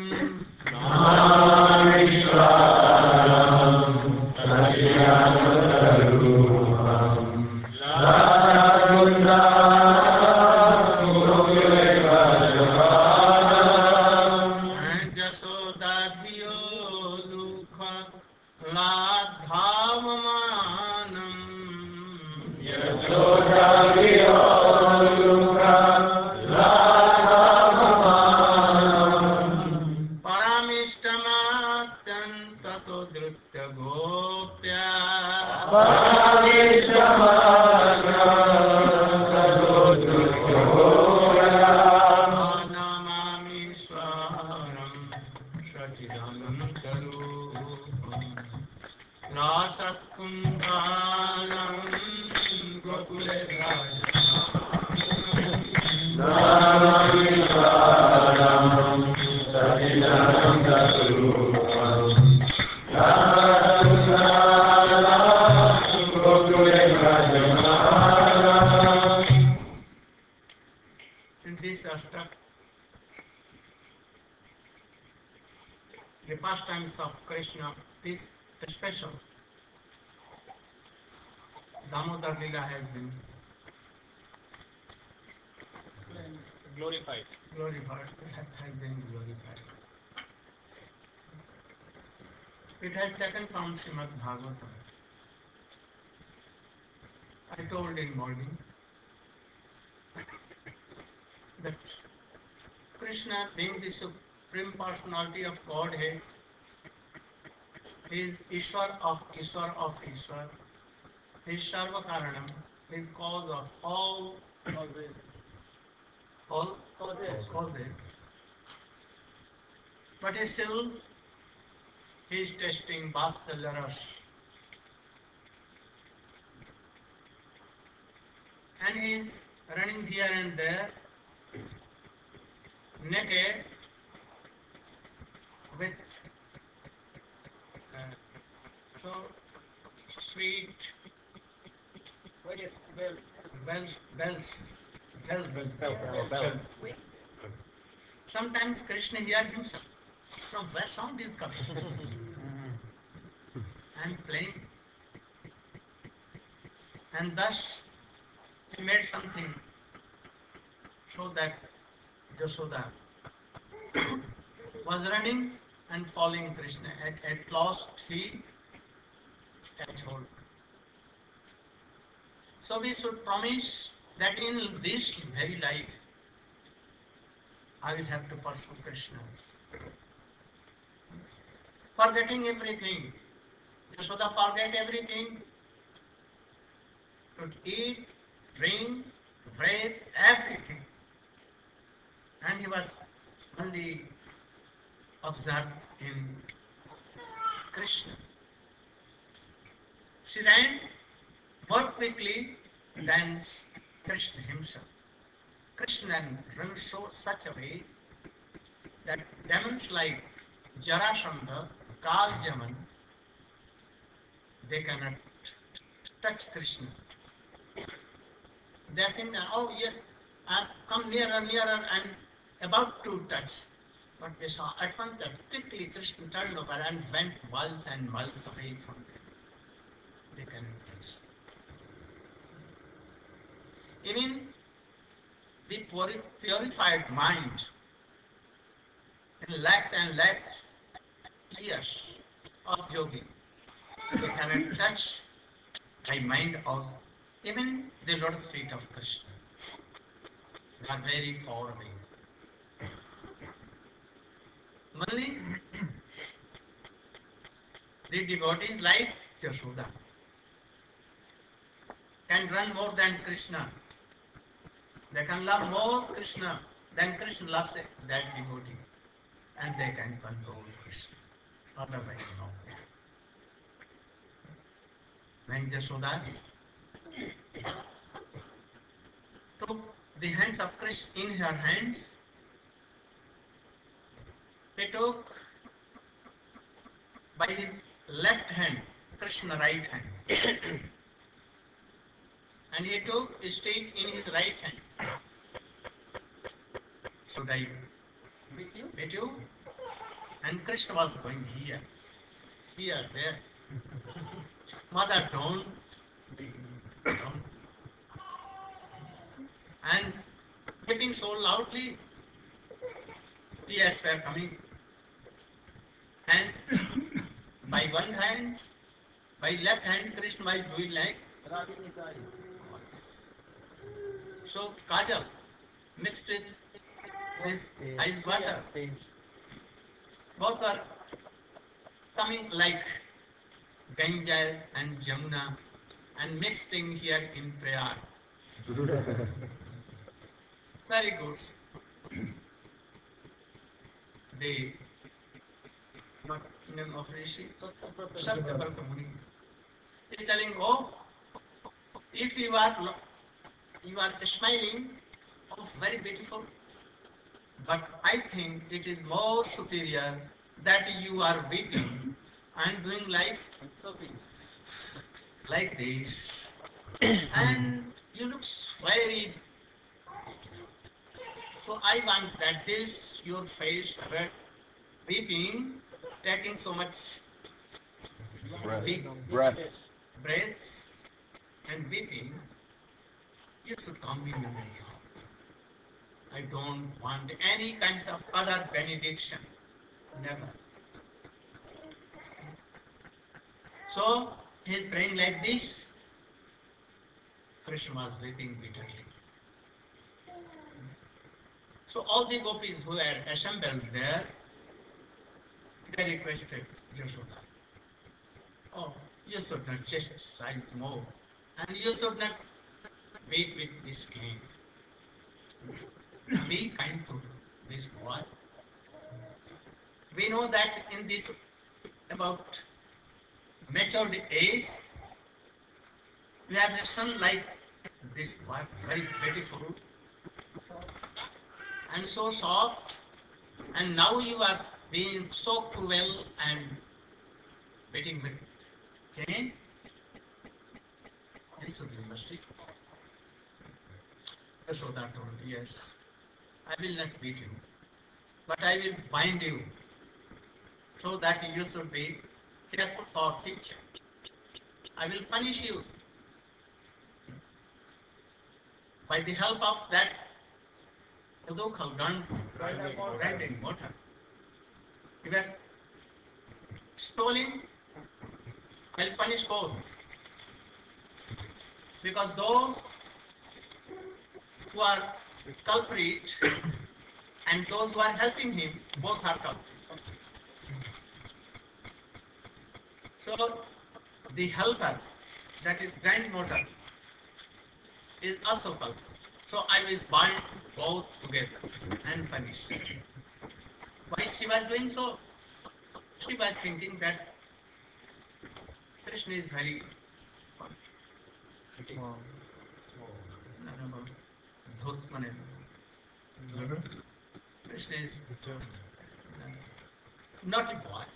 Namamishwaram Sachidanandarupam Lasat Kundalam Gokule Prajamanam Jasodadhiyo Dukha Ladhavamanam Yasodhariyo Luka Ladhavamanam Paramishtamatyantato Dhrutya Gopya Paramishtamatyantato Dhrutya Gopya Namami Swaram Sachidanandarupam Lasat Kundalam Gokule Namamishwaram Sachidanandarupam Lasat Kundalam Gokule Prajamanam. In this ashtak, the pastimes of Krishna is special. Damodar Lila has been Glorified. glorified, it has has been glorified. It has taken from Srimad Bhagavatam. I told in morning that Krishna, being the supreme personality of Godhead, is Ishwar of Ishwar of Ishwar, is Sarva Karanam, is cause of all causes, all causes, causes. But still, he is testing Vatsalya Ras. And he is running here and there, naked, with uh, so sweet, what is bells, bells, bells, bells, bells, bells. Sometimes Krishna hears himself. From where sound is coming? I am playing. And thus he made something so that Jasoda was running and following Krishna. At, at last he catch hold. So we should promise that in this very life I will have to pursue Krishna. Forgetting everything. Yashoda forget everything. To eat, drink, breathe, everything. And he was only observed in Krishna. She ran more quickly than Krishna himself. Krishna runs so such a way that demons like Jarasandha, Kaljaman, they cannot touch Krishna. They think that, oh yes, I've come nearer, nearer and about to touch. But they saw at once that quickly Krishna turned over and went miles and miles away from them. They cannot touch. Even the purified mind in lakhs and lakhs years of yogi, they cannot touch the mind of even the lotus feet of Krishna. They are very far away. Only the devotees like Yashoda can run more than Krishna. They can love more Krishna than Krishna loves that devotee. And they can control Krishna. Otherwise, no. When Yashoda took the hands of Krishna in her hands, he took by his left hand, Krishna right hand. And he took a stick in his right hand. Should I beat you? Beat you? And Krishna was going here, here, there. Mother, don't. Don't. And weeping so loudly, tears were coming. And by one hand, by left hand, Krishna was doing like so kajal mixed with his ice water. Both are coming like Ganga and Jamuna and mixing here in prayer. Very good. The name of Rishi Satyavrata Muni is telling, oh, if you are you are smiling, oh, very beautiful. But I think it is more superior that you are weeping and doing like like this, and you look very. So I want that this your face red, weeping, taking so much big breaths. breaths and weeping. You should come in my heart. I don't want any kinds of other benediction. Never. So he is praying like this. Krishna was weeping bitterly. So all the gopis who had assembled there, they requested Yashoda, oh, you should not chastise more, and you should not wait with this king. Be kind to this boy. We know that in this about matured age, we have a son like this boy, very beautiful and so soft, and now you are being so cruel and beating with cane. This should be mercy. Yashoda told, yes, I will not beat you, but I will bind you so that you should be careful for future. I will punish you by the help of that Udukal grinding water. You are stolen, I'll punish both. Because those who are culprit and those who are helping him, both are culprit. So the helper, that is grandmother, is also culprit. So I will bind both together and punish. Why she was doing so? She was thinking that Krishna is very Small. Dhut mane. Krishna is not a boy.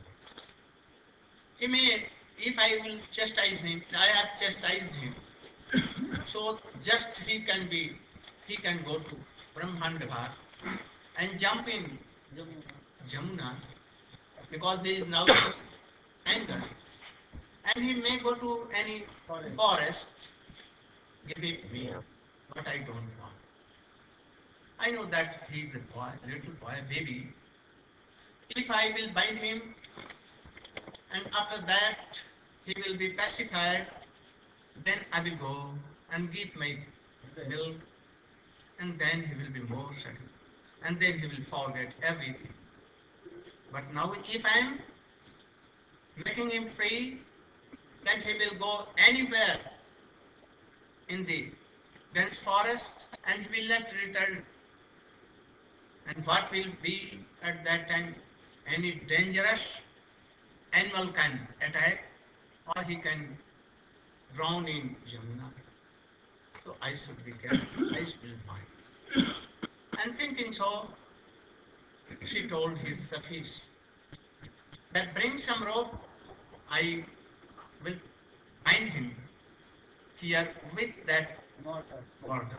He may, if I will chastise him, I have chastised him. So just he can be, he can go to Brahmanda Ghat and jump in Jamuna because he is now in anger. And he may go to any forest, give it me, but I don't want. I know that he is a boy, little boy, baby. If I will bind him, and after that he will be pacified, then I will go and give my milk, and then he will be more settled, and then he will forget everything. But now if I am making him free, then he will go anywhere in the dense forest and he will not return. And what will be at that time? Any dangerous animal can attack or he can drown in Jamuna. So I should be careful, I should mind. And thinking so, she told his Sakhis that bring some rope, I will bind him here with that water.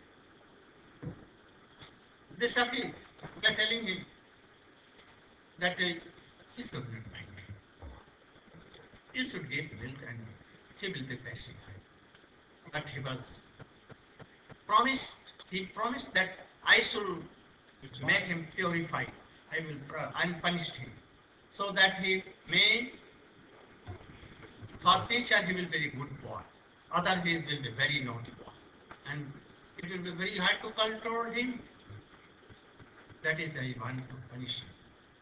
The Sakhis are telling him that uh, he should not bind him. He should give milk and he will be pacified. But he was promised, he promised that I should make him purified. I will uh, unpunish him so that he may, for future he will be a good boy. Other he will be very naughty boy. And it will be very hard to control him. That is I want to punish him.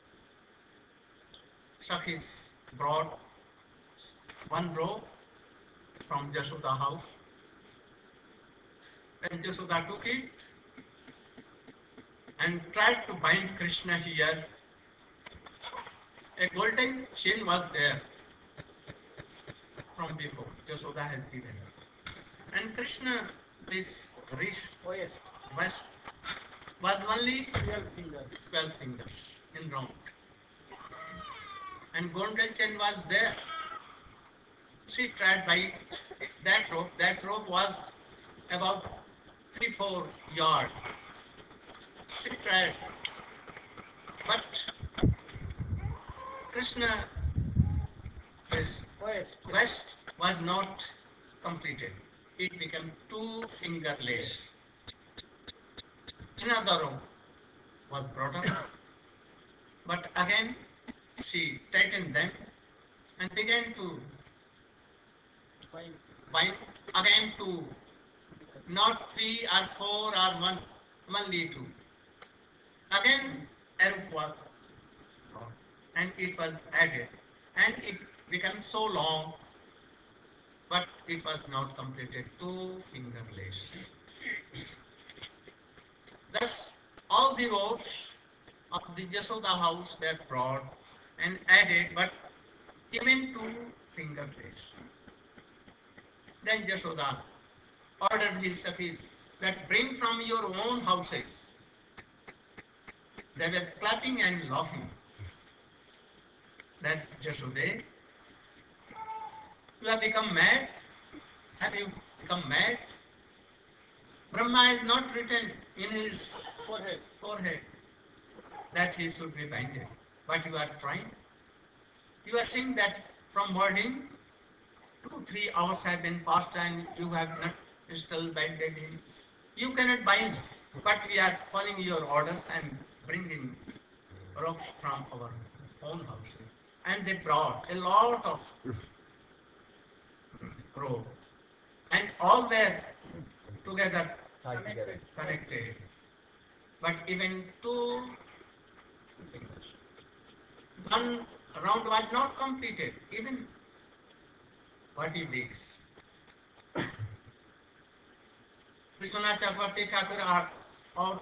Sakhis brought one rope from Jashoda house. And Jashoda took it and tried to bind Krishna here. A golden chain was there from before. Jashoda has given. And Krishna, this wrist, wrist, was only twelve fingers, twelve fingers in round. And golden chain was there. She tried by that rope. That rope was about three, four yards. She tried. But Krishna, his quest was not completed. It became two fingerless. Another rope was brought up. But again, she tightened them and began to bind again to not three or four or one, only two. Again, a rope was brought and it was added and it became so long, but it was not completed, two fingerless. Thus, all the ropes of the Jashoda house were brought and added, but even two fingerless. Then Jashoda ordered his Sakhis that bring from your own houses. They were clapping and laughing. That Jashoda, you have become mad? Have you become mad? Brahma is not written in his forehead, forehead that he should be binded. But you are trying. You are saying that from morning, two, three hours have been passed and you have not still binded him. You cannot bind, but we are following your orders and bringing ropes from our own house. and they brought a lot of rope, and all were together Tied together. connected. But even two, one round was not completed. Even what is this? Vishwanath Chakravarti Thakur are or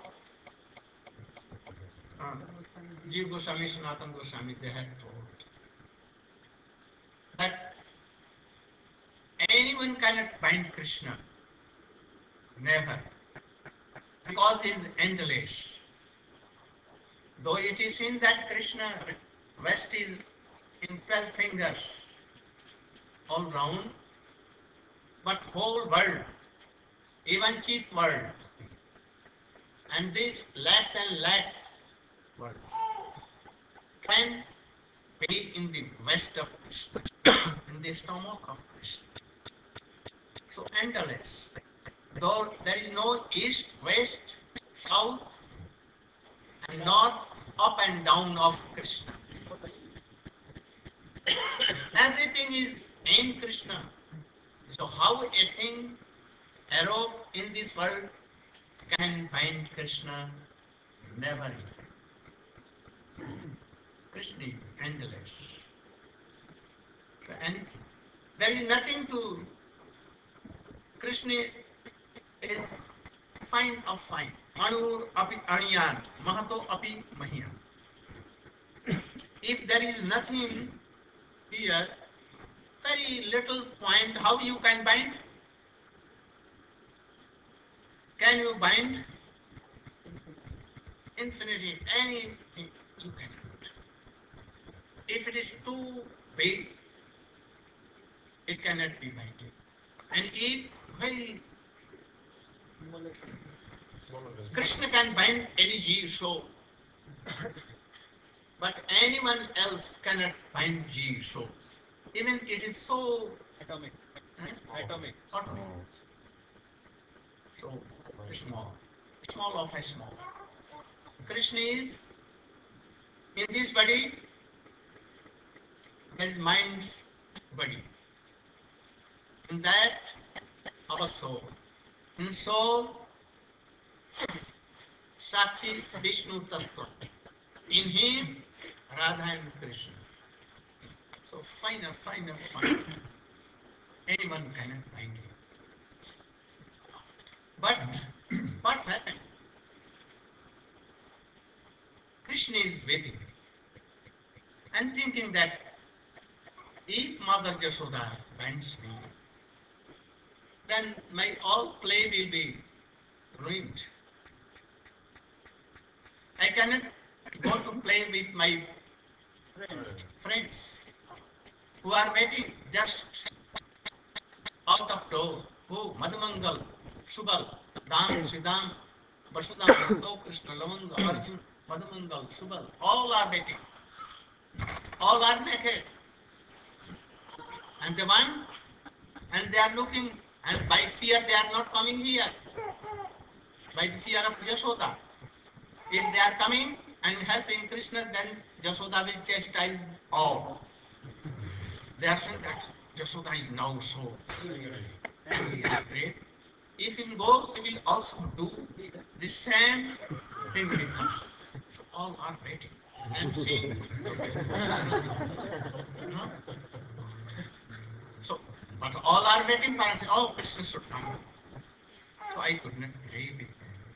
uh, Jiva Goswami, Sanatana Goswami, they had told that anyone cannot bind Krishna. Never. Because it is endless. Though it is in that Krishna West is in twelve fingers all round, but whole world, even cheap world, and these lakhs and lakhs world can be in the west of Krishna, in the stomach of Krishna. So endless. Though there is no east, west, south, and north, up and down of Krishna. Everything is in Krishna. So how a thing, arrow in this world can find Krishna? Never. Krishna is endless. And there is nothing to Krishna is fine of fine. Anur api aniyan, mahato api mahiyan. If there is nothing here, very little point, how you can bind? Can you bind? Infinity, anything you cannot. If it is too big, it cannot be binded. And if very Krishna can bind any jiva soul, but anyone else cannot bind jiva souls. Even it is so Atomic. huh? Atomic. Atomic. So small, small of a small. Krishna is in this body, there is mind body. In that, our soul. In soul, Sakshi Vishnu Tattva. In him, Radha and Krishna. So finer, finer, finer. Anyone cannot find him. But what happened? Krishna is waiting and thinking that if Mother Yashoda binds me, then my all play will be ruined. I cannot go to play with my friends who are waiting just out of door. Who? Madhumangal, Subal, Dam, Siddham, Vasudam, Bhato, Krishna, Lavanga, Arjun, Madhumangal, Subal, all are waiting. All are naked. And the one, and they are looking, and by fear they are not coming here. By the fear of Yashoda. If they are coming and helping Krishna, then Yashoda will chastise all. They are saying that Yashoda is now so angry and afraid. If in goes, he will also do the same thing with us. So all are waiting and seeing. No? So, but all are waiting for us. Oh, Krishna should come. So I could not play with them.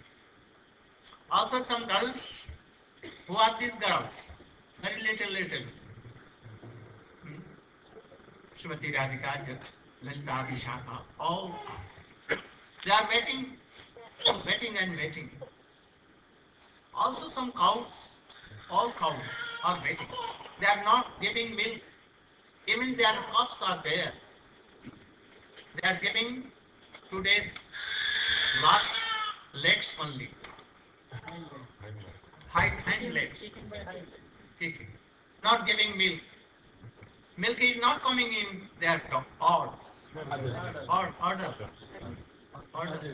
Also some girls, who are these girls? Very little, little. Hmm? Srimati Radhika, Lalita, Vishaka, all. They are waiting, waiting and waiting. Also some cows, all cows are waiting. They are not giving milk. Even their calves are there. They are giving today's last legs only. High hind legs. Kicking. Not giving milk. Milk is not coming in their order. Or orders. Orders.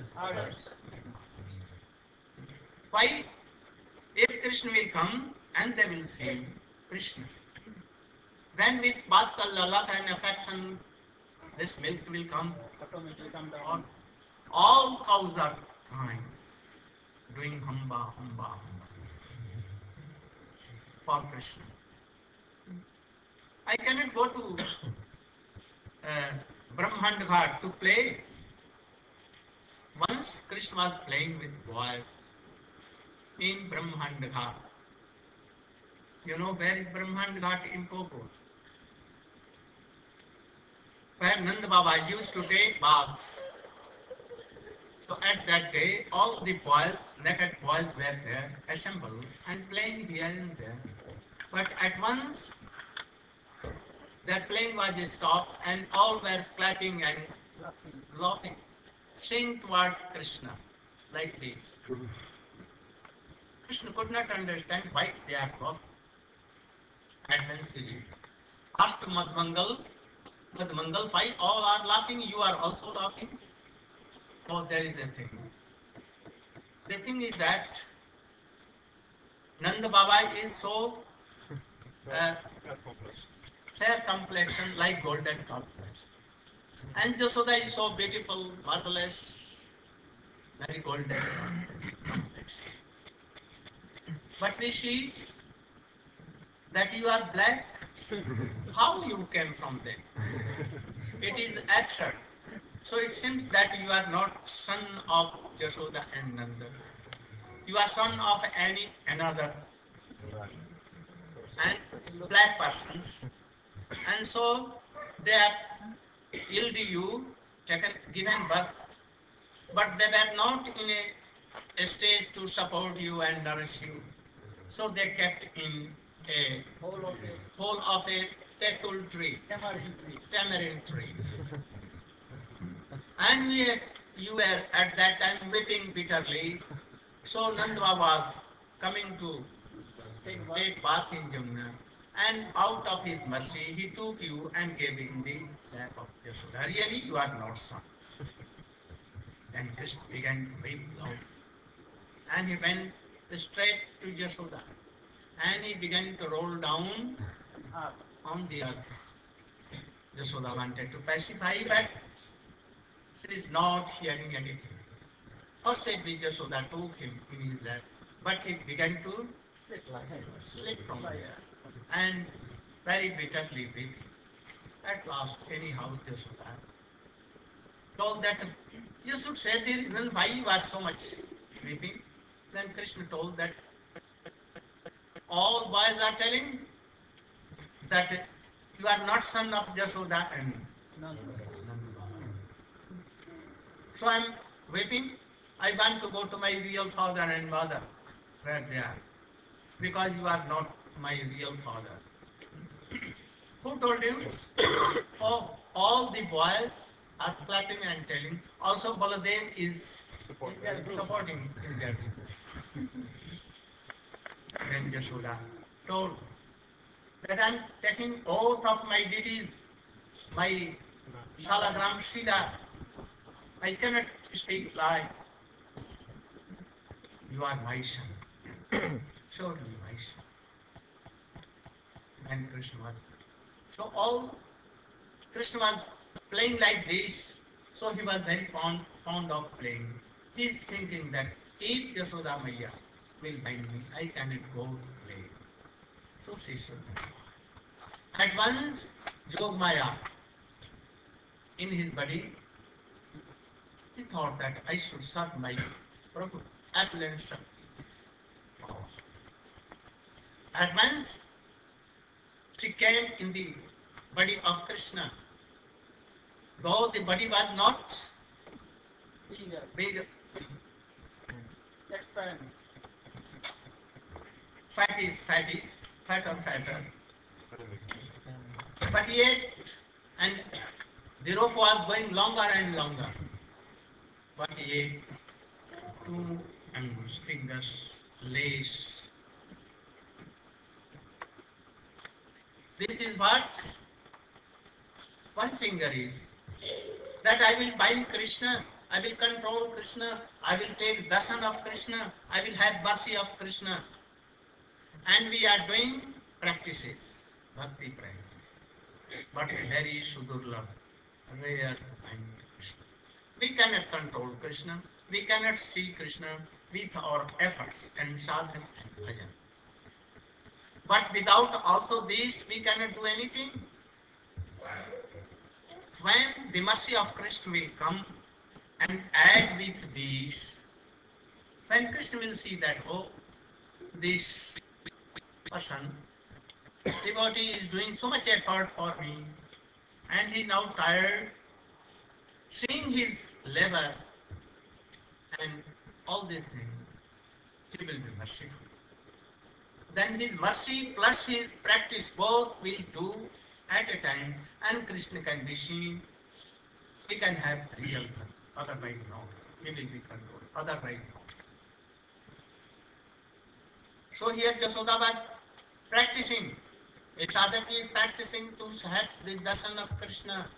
Why? If Krishna will come and they will see Krishna. Then with Vatsalya, love and affection, this milk will come. automatically come All, down. all cows are crying, doing hamba, hamba, hamba for Krishna. I cannot go to uh, Brahmand Ghat to play. Once Krishna was playing with boys in Brahmand Ghat. You know where is Brahmand Ghat in Koko? Where Nanda Baba used to take baths. So at that day, all the boys, naked boys were there, assembled and playing here and there. But at once, their playing was stopped and all were clapping and laughing, singing towards Krishna, like this. Krishna could not understand why they are laughing. And then he asked Madmangal, Madmangal, why all are laughing? You are also laughing? So there is a thing. The thing is that Nanda Baba is so uh, fair complexion like golden complexion. And Jasoda is so beautiful, marvelous, very golden complexion. But we see that you are black. How you came from there? It is absurd. So it seems that you are not son of Jasoda and Nanda. You are son of any another and black persons. And so they have yielded you, taken, given birth, but they were not in a, a stage to support you and nourish you. So they kept in a Whole of it, hole of a tetul tree, tamarind tree. tamarind tree. And we, you were at that time weeping bitterly. So Nanda was coming to Take bath. take bath in Jamuna. And out of his mercy, he took you and gave in the lap of Yashoda. Really, you are not son. Then Krishna began to weep loud. And he went straight to Yashoda. And he began to roll down Ah, on the earth. Yashoda wanted to pacify, but she is not hearing anything. Possibly Yashoda took him in his lap, but he began to slip like that. slip from there and very bitterly weeping. At last, anyhow, Yashoda told that you should say the reason why you are so much weeping. Then Krishna told that all boys are telling that you are not son of Yashoda and None. so I am weeping. I want to go to my real father and mother where they are, because you are not my real father. Who told you? Oh, all the boys are clapping and telling. Also Baladev is supporting in their group. Then Yashoda told that I am taking oath of my deities, my Shalagram Sridhar. I cannot speak lie. You are my son. Surely my son. And Krishna was. So all Krishna was playing like this. So he was very fond, fond of playing. He is thinking that if Yashoda Maya will bind me, I cannot go to play. So she should. At once, Yog Maya in his body, he thought that I should serve my Prabhu, apparent power. At once, she came in the body of Krishna. Though the body was not Bigger, big, expand. fat is fat is, fatter fatter. But yet, and the rope was going longer and longer. But yet, two angles, fingers, lace. This is what one finger is. That I will bind Krishna, I will control Krishna, I will take darshan of Krishna, I will have mercy of Krishna. And we are doing practices, bhakti practice. but very sudurlabh, rare to find Krishna. We cannot control Krishna, we cannot see Krishna with our efforts and sadhana and bhajan. But without also this, we cannot do anything. When the mercy of Krishna will come and add with these, when Krishna will see that, oh, this person, devotee is doing so much effort for me, and he is now tired, seeing his labor and all these things, he will be merciful. Then his mercy plus his practice both will do at a time, and Krishna can be seen. He can have real fun. Otherwise no. He will be controlled. Otherwise no. So here Jasoda was practicing. A sadhak is practicing to have the darshan of Krishna.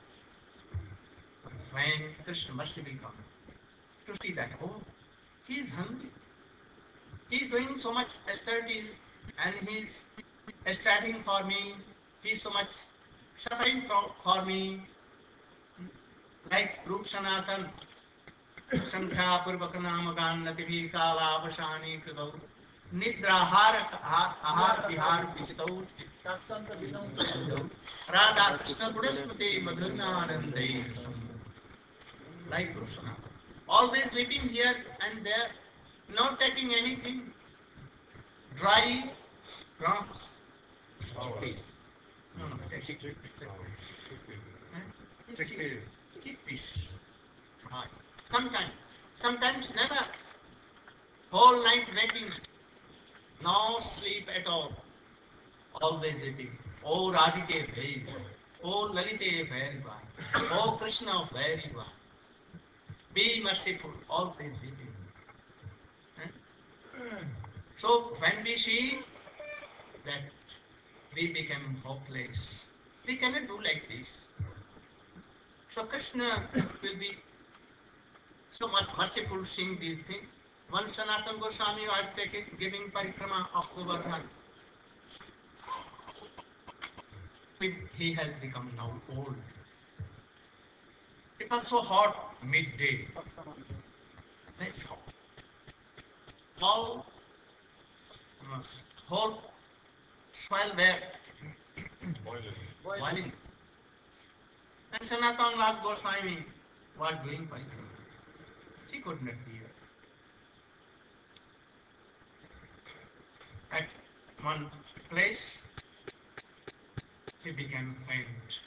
When Krishna mercy will come, to see that, oh, he is hungry. He is doing so much austerities and he is striving for me. He is so much suffering for, for me. Like Rup Sanatan, Sankhya Purvakanam Gannati Vikala Vashani Kridau, Nidra Ahar Vihar Vijitau, Radha Krishna Pudasmati Madhurnanandai. Like Rup Sanatan. Always living here and there, not taking anything. Dry crumbs. Chickpeas. No, no, chickpeas. Chickpeas. Chickpeas. Right. Sometimes, sometimes never. Whole night waking. No sleep at all. Always eating. Oh Radhike very well. Oh Lalite very well. Oh Krishna very well. Be merciful. Always eating. So when we see that we become hopeless, we cannot do like this. So Krishna will be so much merciful seeing these things. One Sanatana Goswami was taking, giving parikrama October month. He has become now old. It was so hot midday. Very hot. All uh, whole soil were boiling. And Sanatana Goswami was doing parikrama. He could not bear. At one place, he became faint.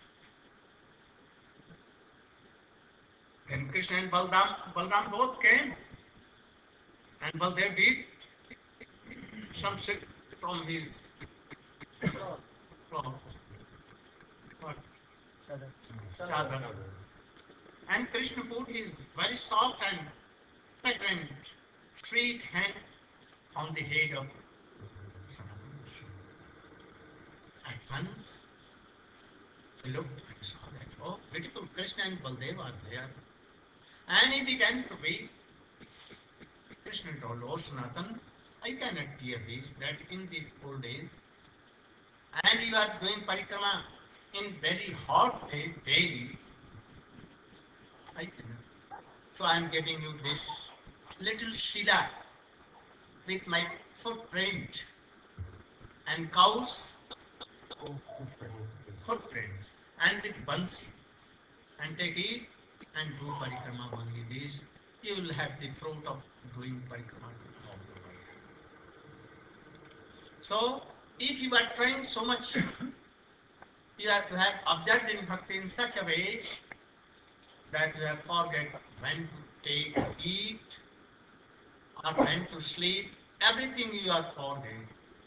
Then Krishna and Balram, Balram both came, and Baldev did some silk from his clothes. What? Chadar. And Krishna put his very soft and fragrant, sweet hand on the head of Sanatana. At once, he looked and saw that, oh, beautiful Krishna and Baldev are there. And he began to weep. Krishna told, oh Sanatana, I cannot hear this, that in these old days, and you are doing parikrama in very hot day daily, I cannot. So I am giving you this little shila with my footprint and cows footprints and with bansi, and take it and do parikrama only this. You will have the fruit of doing parikrama all the way. So, if you are trying so much, you have to have observed in bhakti in such a way that you have forget when to take, eat, or when to sleep. Everything you are forgetting.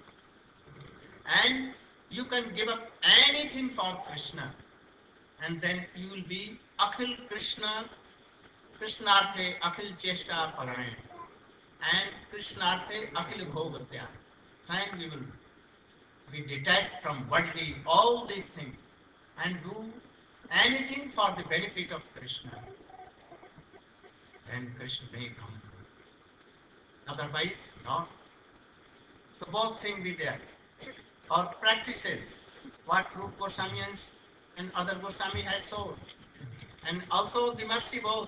And you can give up anything for Krishna, and then you will be Akhil Krishna, Krishnarthe Akhil Cheshta Parayan, and Krishnarthe Akhil Bhogatya. And we will be detached from worldly, all these things, and do anything for the benefit of Krishna. Then Krishna may come. Otherwise, not. So both things be there. Or practices, what Rupa Goswamians and other Goswami has showed. And also the mercy both.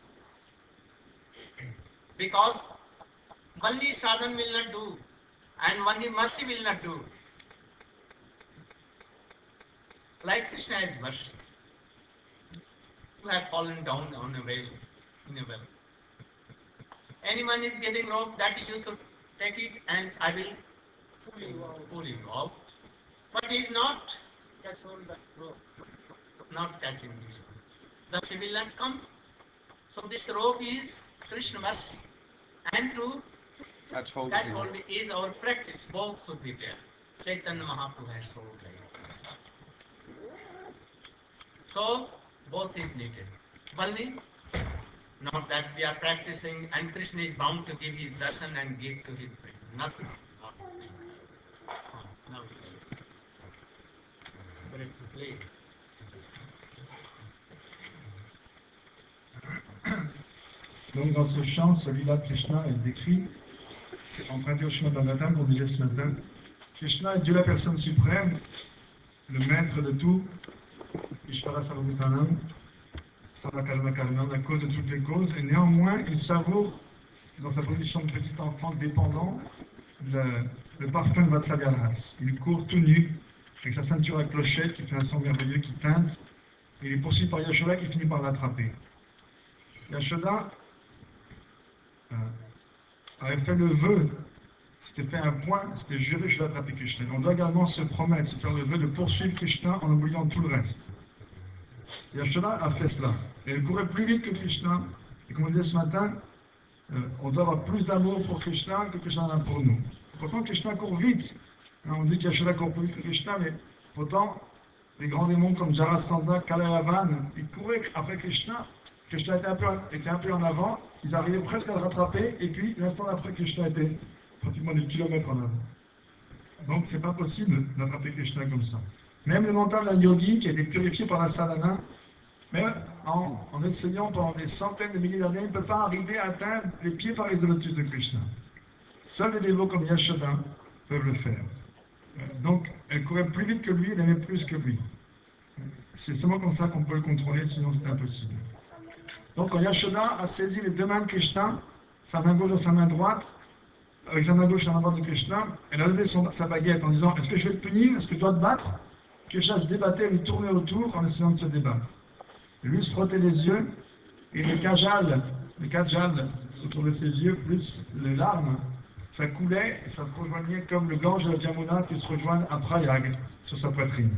Because only sadhan will not do, and only mercy will not do. Like Krishna is mercy. You have fallen down on a well, in a well. Anyone is getting rope, that you should take it and I will pull you out. Pull you out. But he is not catch hold the rope. Not catching this rope. Thus he will not come. So this rope is Krishna mercy. And to Catch hold catch of hold it. is our practice. Both should be there. Chaitanya Mahaprabhu has told like this. So both is needed. Only not that we are practicing and Krishna is bound to give his darshan and give to his friend. Nothing. Not no, no. But it's a play. Donc dans ce chant, celui-là de Krishna est décrit, emprunté au Srimad Bhagavatam, qu'on disait ce matin. Krishna est Dieu la personne suprême, le maître de tout, Ishvara Sarvabhutanam, Sarvakarma Karnam, la cause de toutes les causes, et néanmoins il savoure, dans sa position de petit enfant dépendant, le, le parfum de Vatsalya Ras. Il court tout nu, avec sa ceinture à clochette qui fait un son merveilleux qui teinte, et il est poursuivi par Yashoda qui finit par l'attraper. Yashoda euh, avait fait le vœu, c'était fait un point, c'était juré, je vais attraper Krishna. On doit également se promettre, se faire le vœu de poursuivre Krishna en oubliant tout le reste. Yashoda a fait cela. Et elle courait plus vite que Krishna. Et comme on disait ce matin, euh, on doit avoir plus d'amour pour Krishna que Krishna en a pour nous. Pourtant, Krishna court vite. Hein, on dit que Yashoda court plus vite que Krishna, mais pourtant, les grands démons comme Jarasandha, Kalalavan, ils couraient après Krishna. Krishna était un, peu, était un peu en avant, ils arrivaient presque à le rattraper, et puis l'instant d'après, Krishna était pratiquement des kilomètres en avant. Donc, c'est pas possible d'attraper Krishna comme ça. Même le mental d'un yogi qui a été purifié par la sadhana, mais en, en essayant pendant des centaines de milliers d'années, il ne peut pas arriver à atteindre les pieds par les lotus de Krishna. Seuls les dévots comme Yashoda peuvent le faire. Donc, elle courait plus vite que lui, elle aimait plus que lui. C'est seulement comme ça qu'on peut le contrôler, sinon c'est impossible. Donc, quand Yashoda a saisi les deux mains de Krishna, sa main gauche et sa main droite, avec sa main gauche et sa main droite de Krishna, elle a levé son, sa baguette en disant « Est-ce que je vais te punir? Est-ce que je dois te battre ?» Krishna se débattait, lui tournait autour en essayant de se débattre. Et lui se frottait les yeux, et les kajals, les kajals autour de ses yeux, plus les larmes, ça coulait et ça se rejoignait comme le Gange et la Jamuna qui se rejoignent à Prayag sur sa poitrine.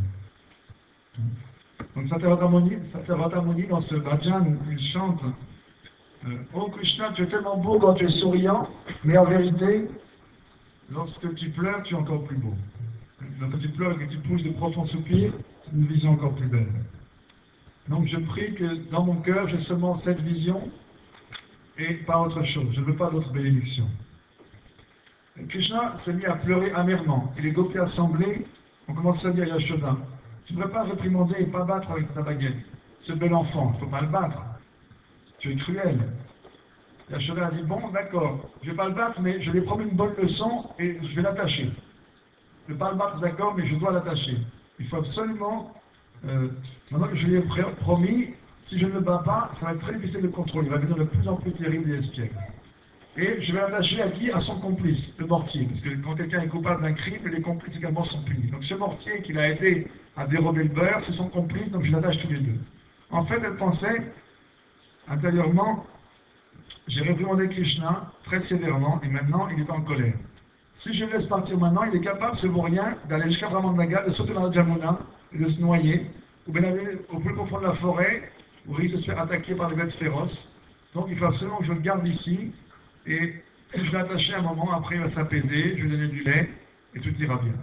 Donc Satyavratamuni, dans ce bhajan, il chante euh, « Oh Krishna, tu es tellement beau quand tu es souriant, mais en vérité, lorsque tu pleures, tu es encore plus beau. Lorsque tu pleures et que tu pousses de profonds soupirs, c'est une vision encore plus belle. » Donc je prie que dans mon cœur, j'ai seulement cette vision et pas autre chose. Je ne veux pas d'autres bénédictions. Et Krishna s'est mis à pleurer amèrement. Et les gopis assemblés ont commencé à dire à Yashoda, tu ne devrais pas le réprimander et pas battre avec ta baguette. Ce bel enfant, il ne faut pas le battre. Tu es cruel. Yashoda a dit, bon, d'accord, je ne vais pas le battre, mais je lui ai promis une bonne leçon et je vais l'attacher. Je ne vais pas le battre, d'accord, mais je dois l'attacher. Il faut absolument... Euh, maintenant que je lui ai promis, si je ne le bats pas, ça va être très difficile de contrôler. Il va devenir de plus en plus terrible et espiègle. Et je vais l'attacher à qui? À son complice, le mortier. Parce que quand quelqu'un est coupable d'un crime, les complices également sont punis. Donc ce mortier qui l'a aidé à dérober le beurre, c'est son complice, donc je l'attache tous les deux. En fait, elle pensait, intérieurement, j'ai réprimandé Krishna très sévèrement, et maintenant il est en colère. Si je le laisse partir maintenant, il est capable, ce vaurien, d'aller jusqu'à Brahmandaga, de sauter dans la Jamuna, et de se noyer, ou bien d'aller au plus profond de la forêt, où il risque de se faire attaquer par des bêtes féroces. Donc il faut absolument que je le garde ici, et si je l'attache à un moment, après il va s'apaiser, je lui donner du lait, et tout ira bien.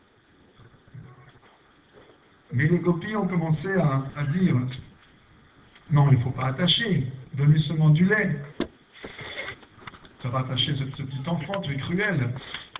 Mais les gopis ont commencé à, à dire, non, il ne faut pas attacher, donne-lui seulement du lait. Ça va attacher ce, ce petit enfant, tu es cruel.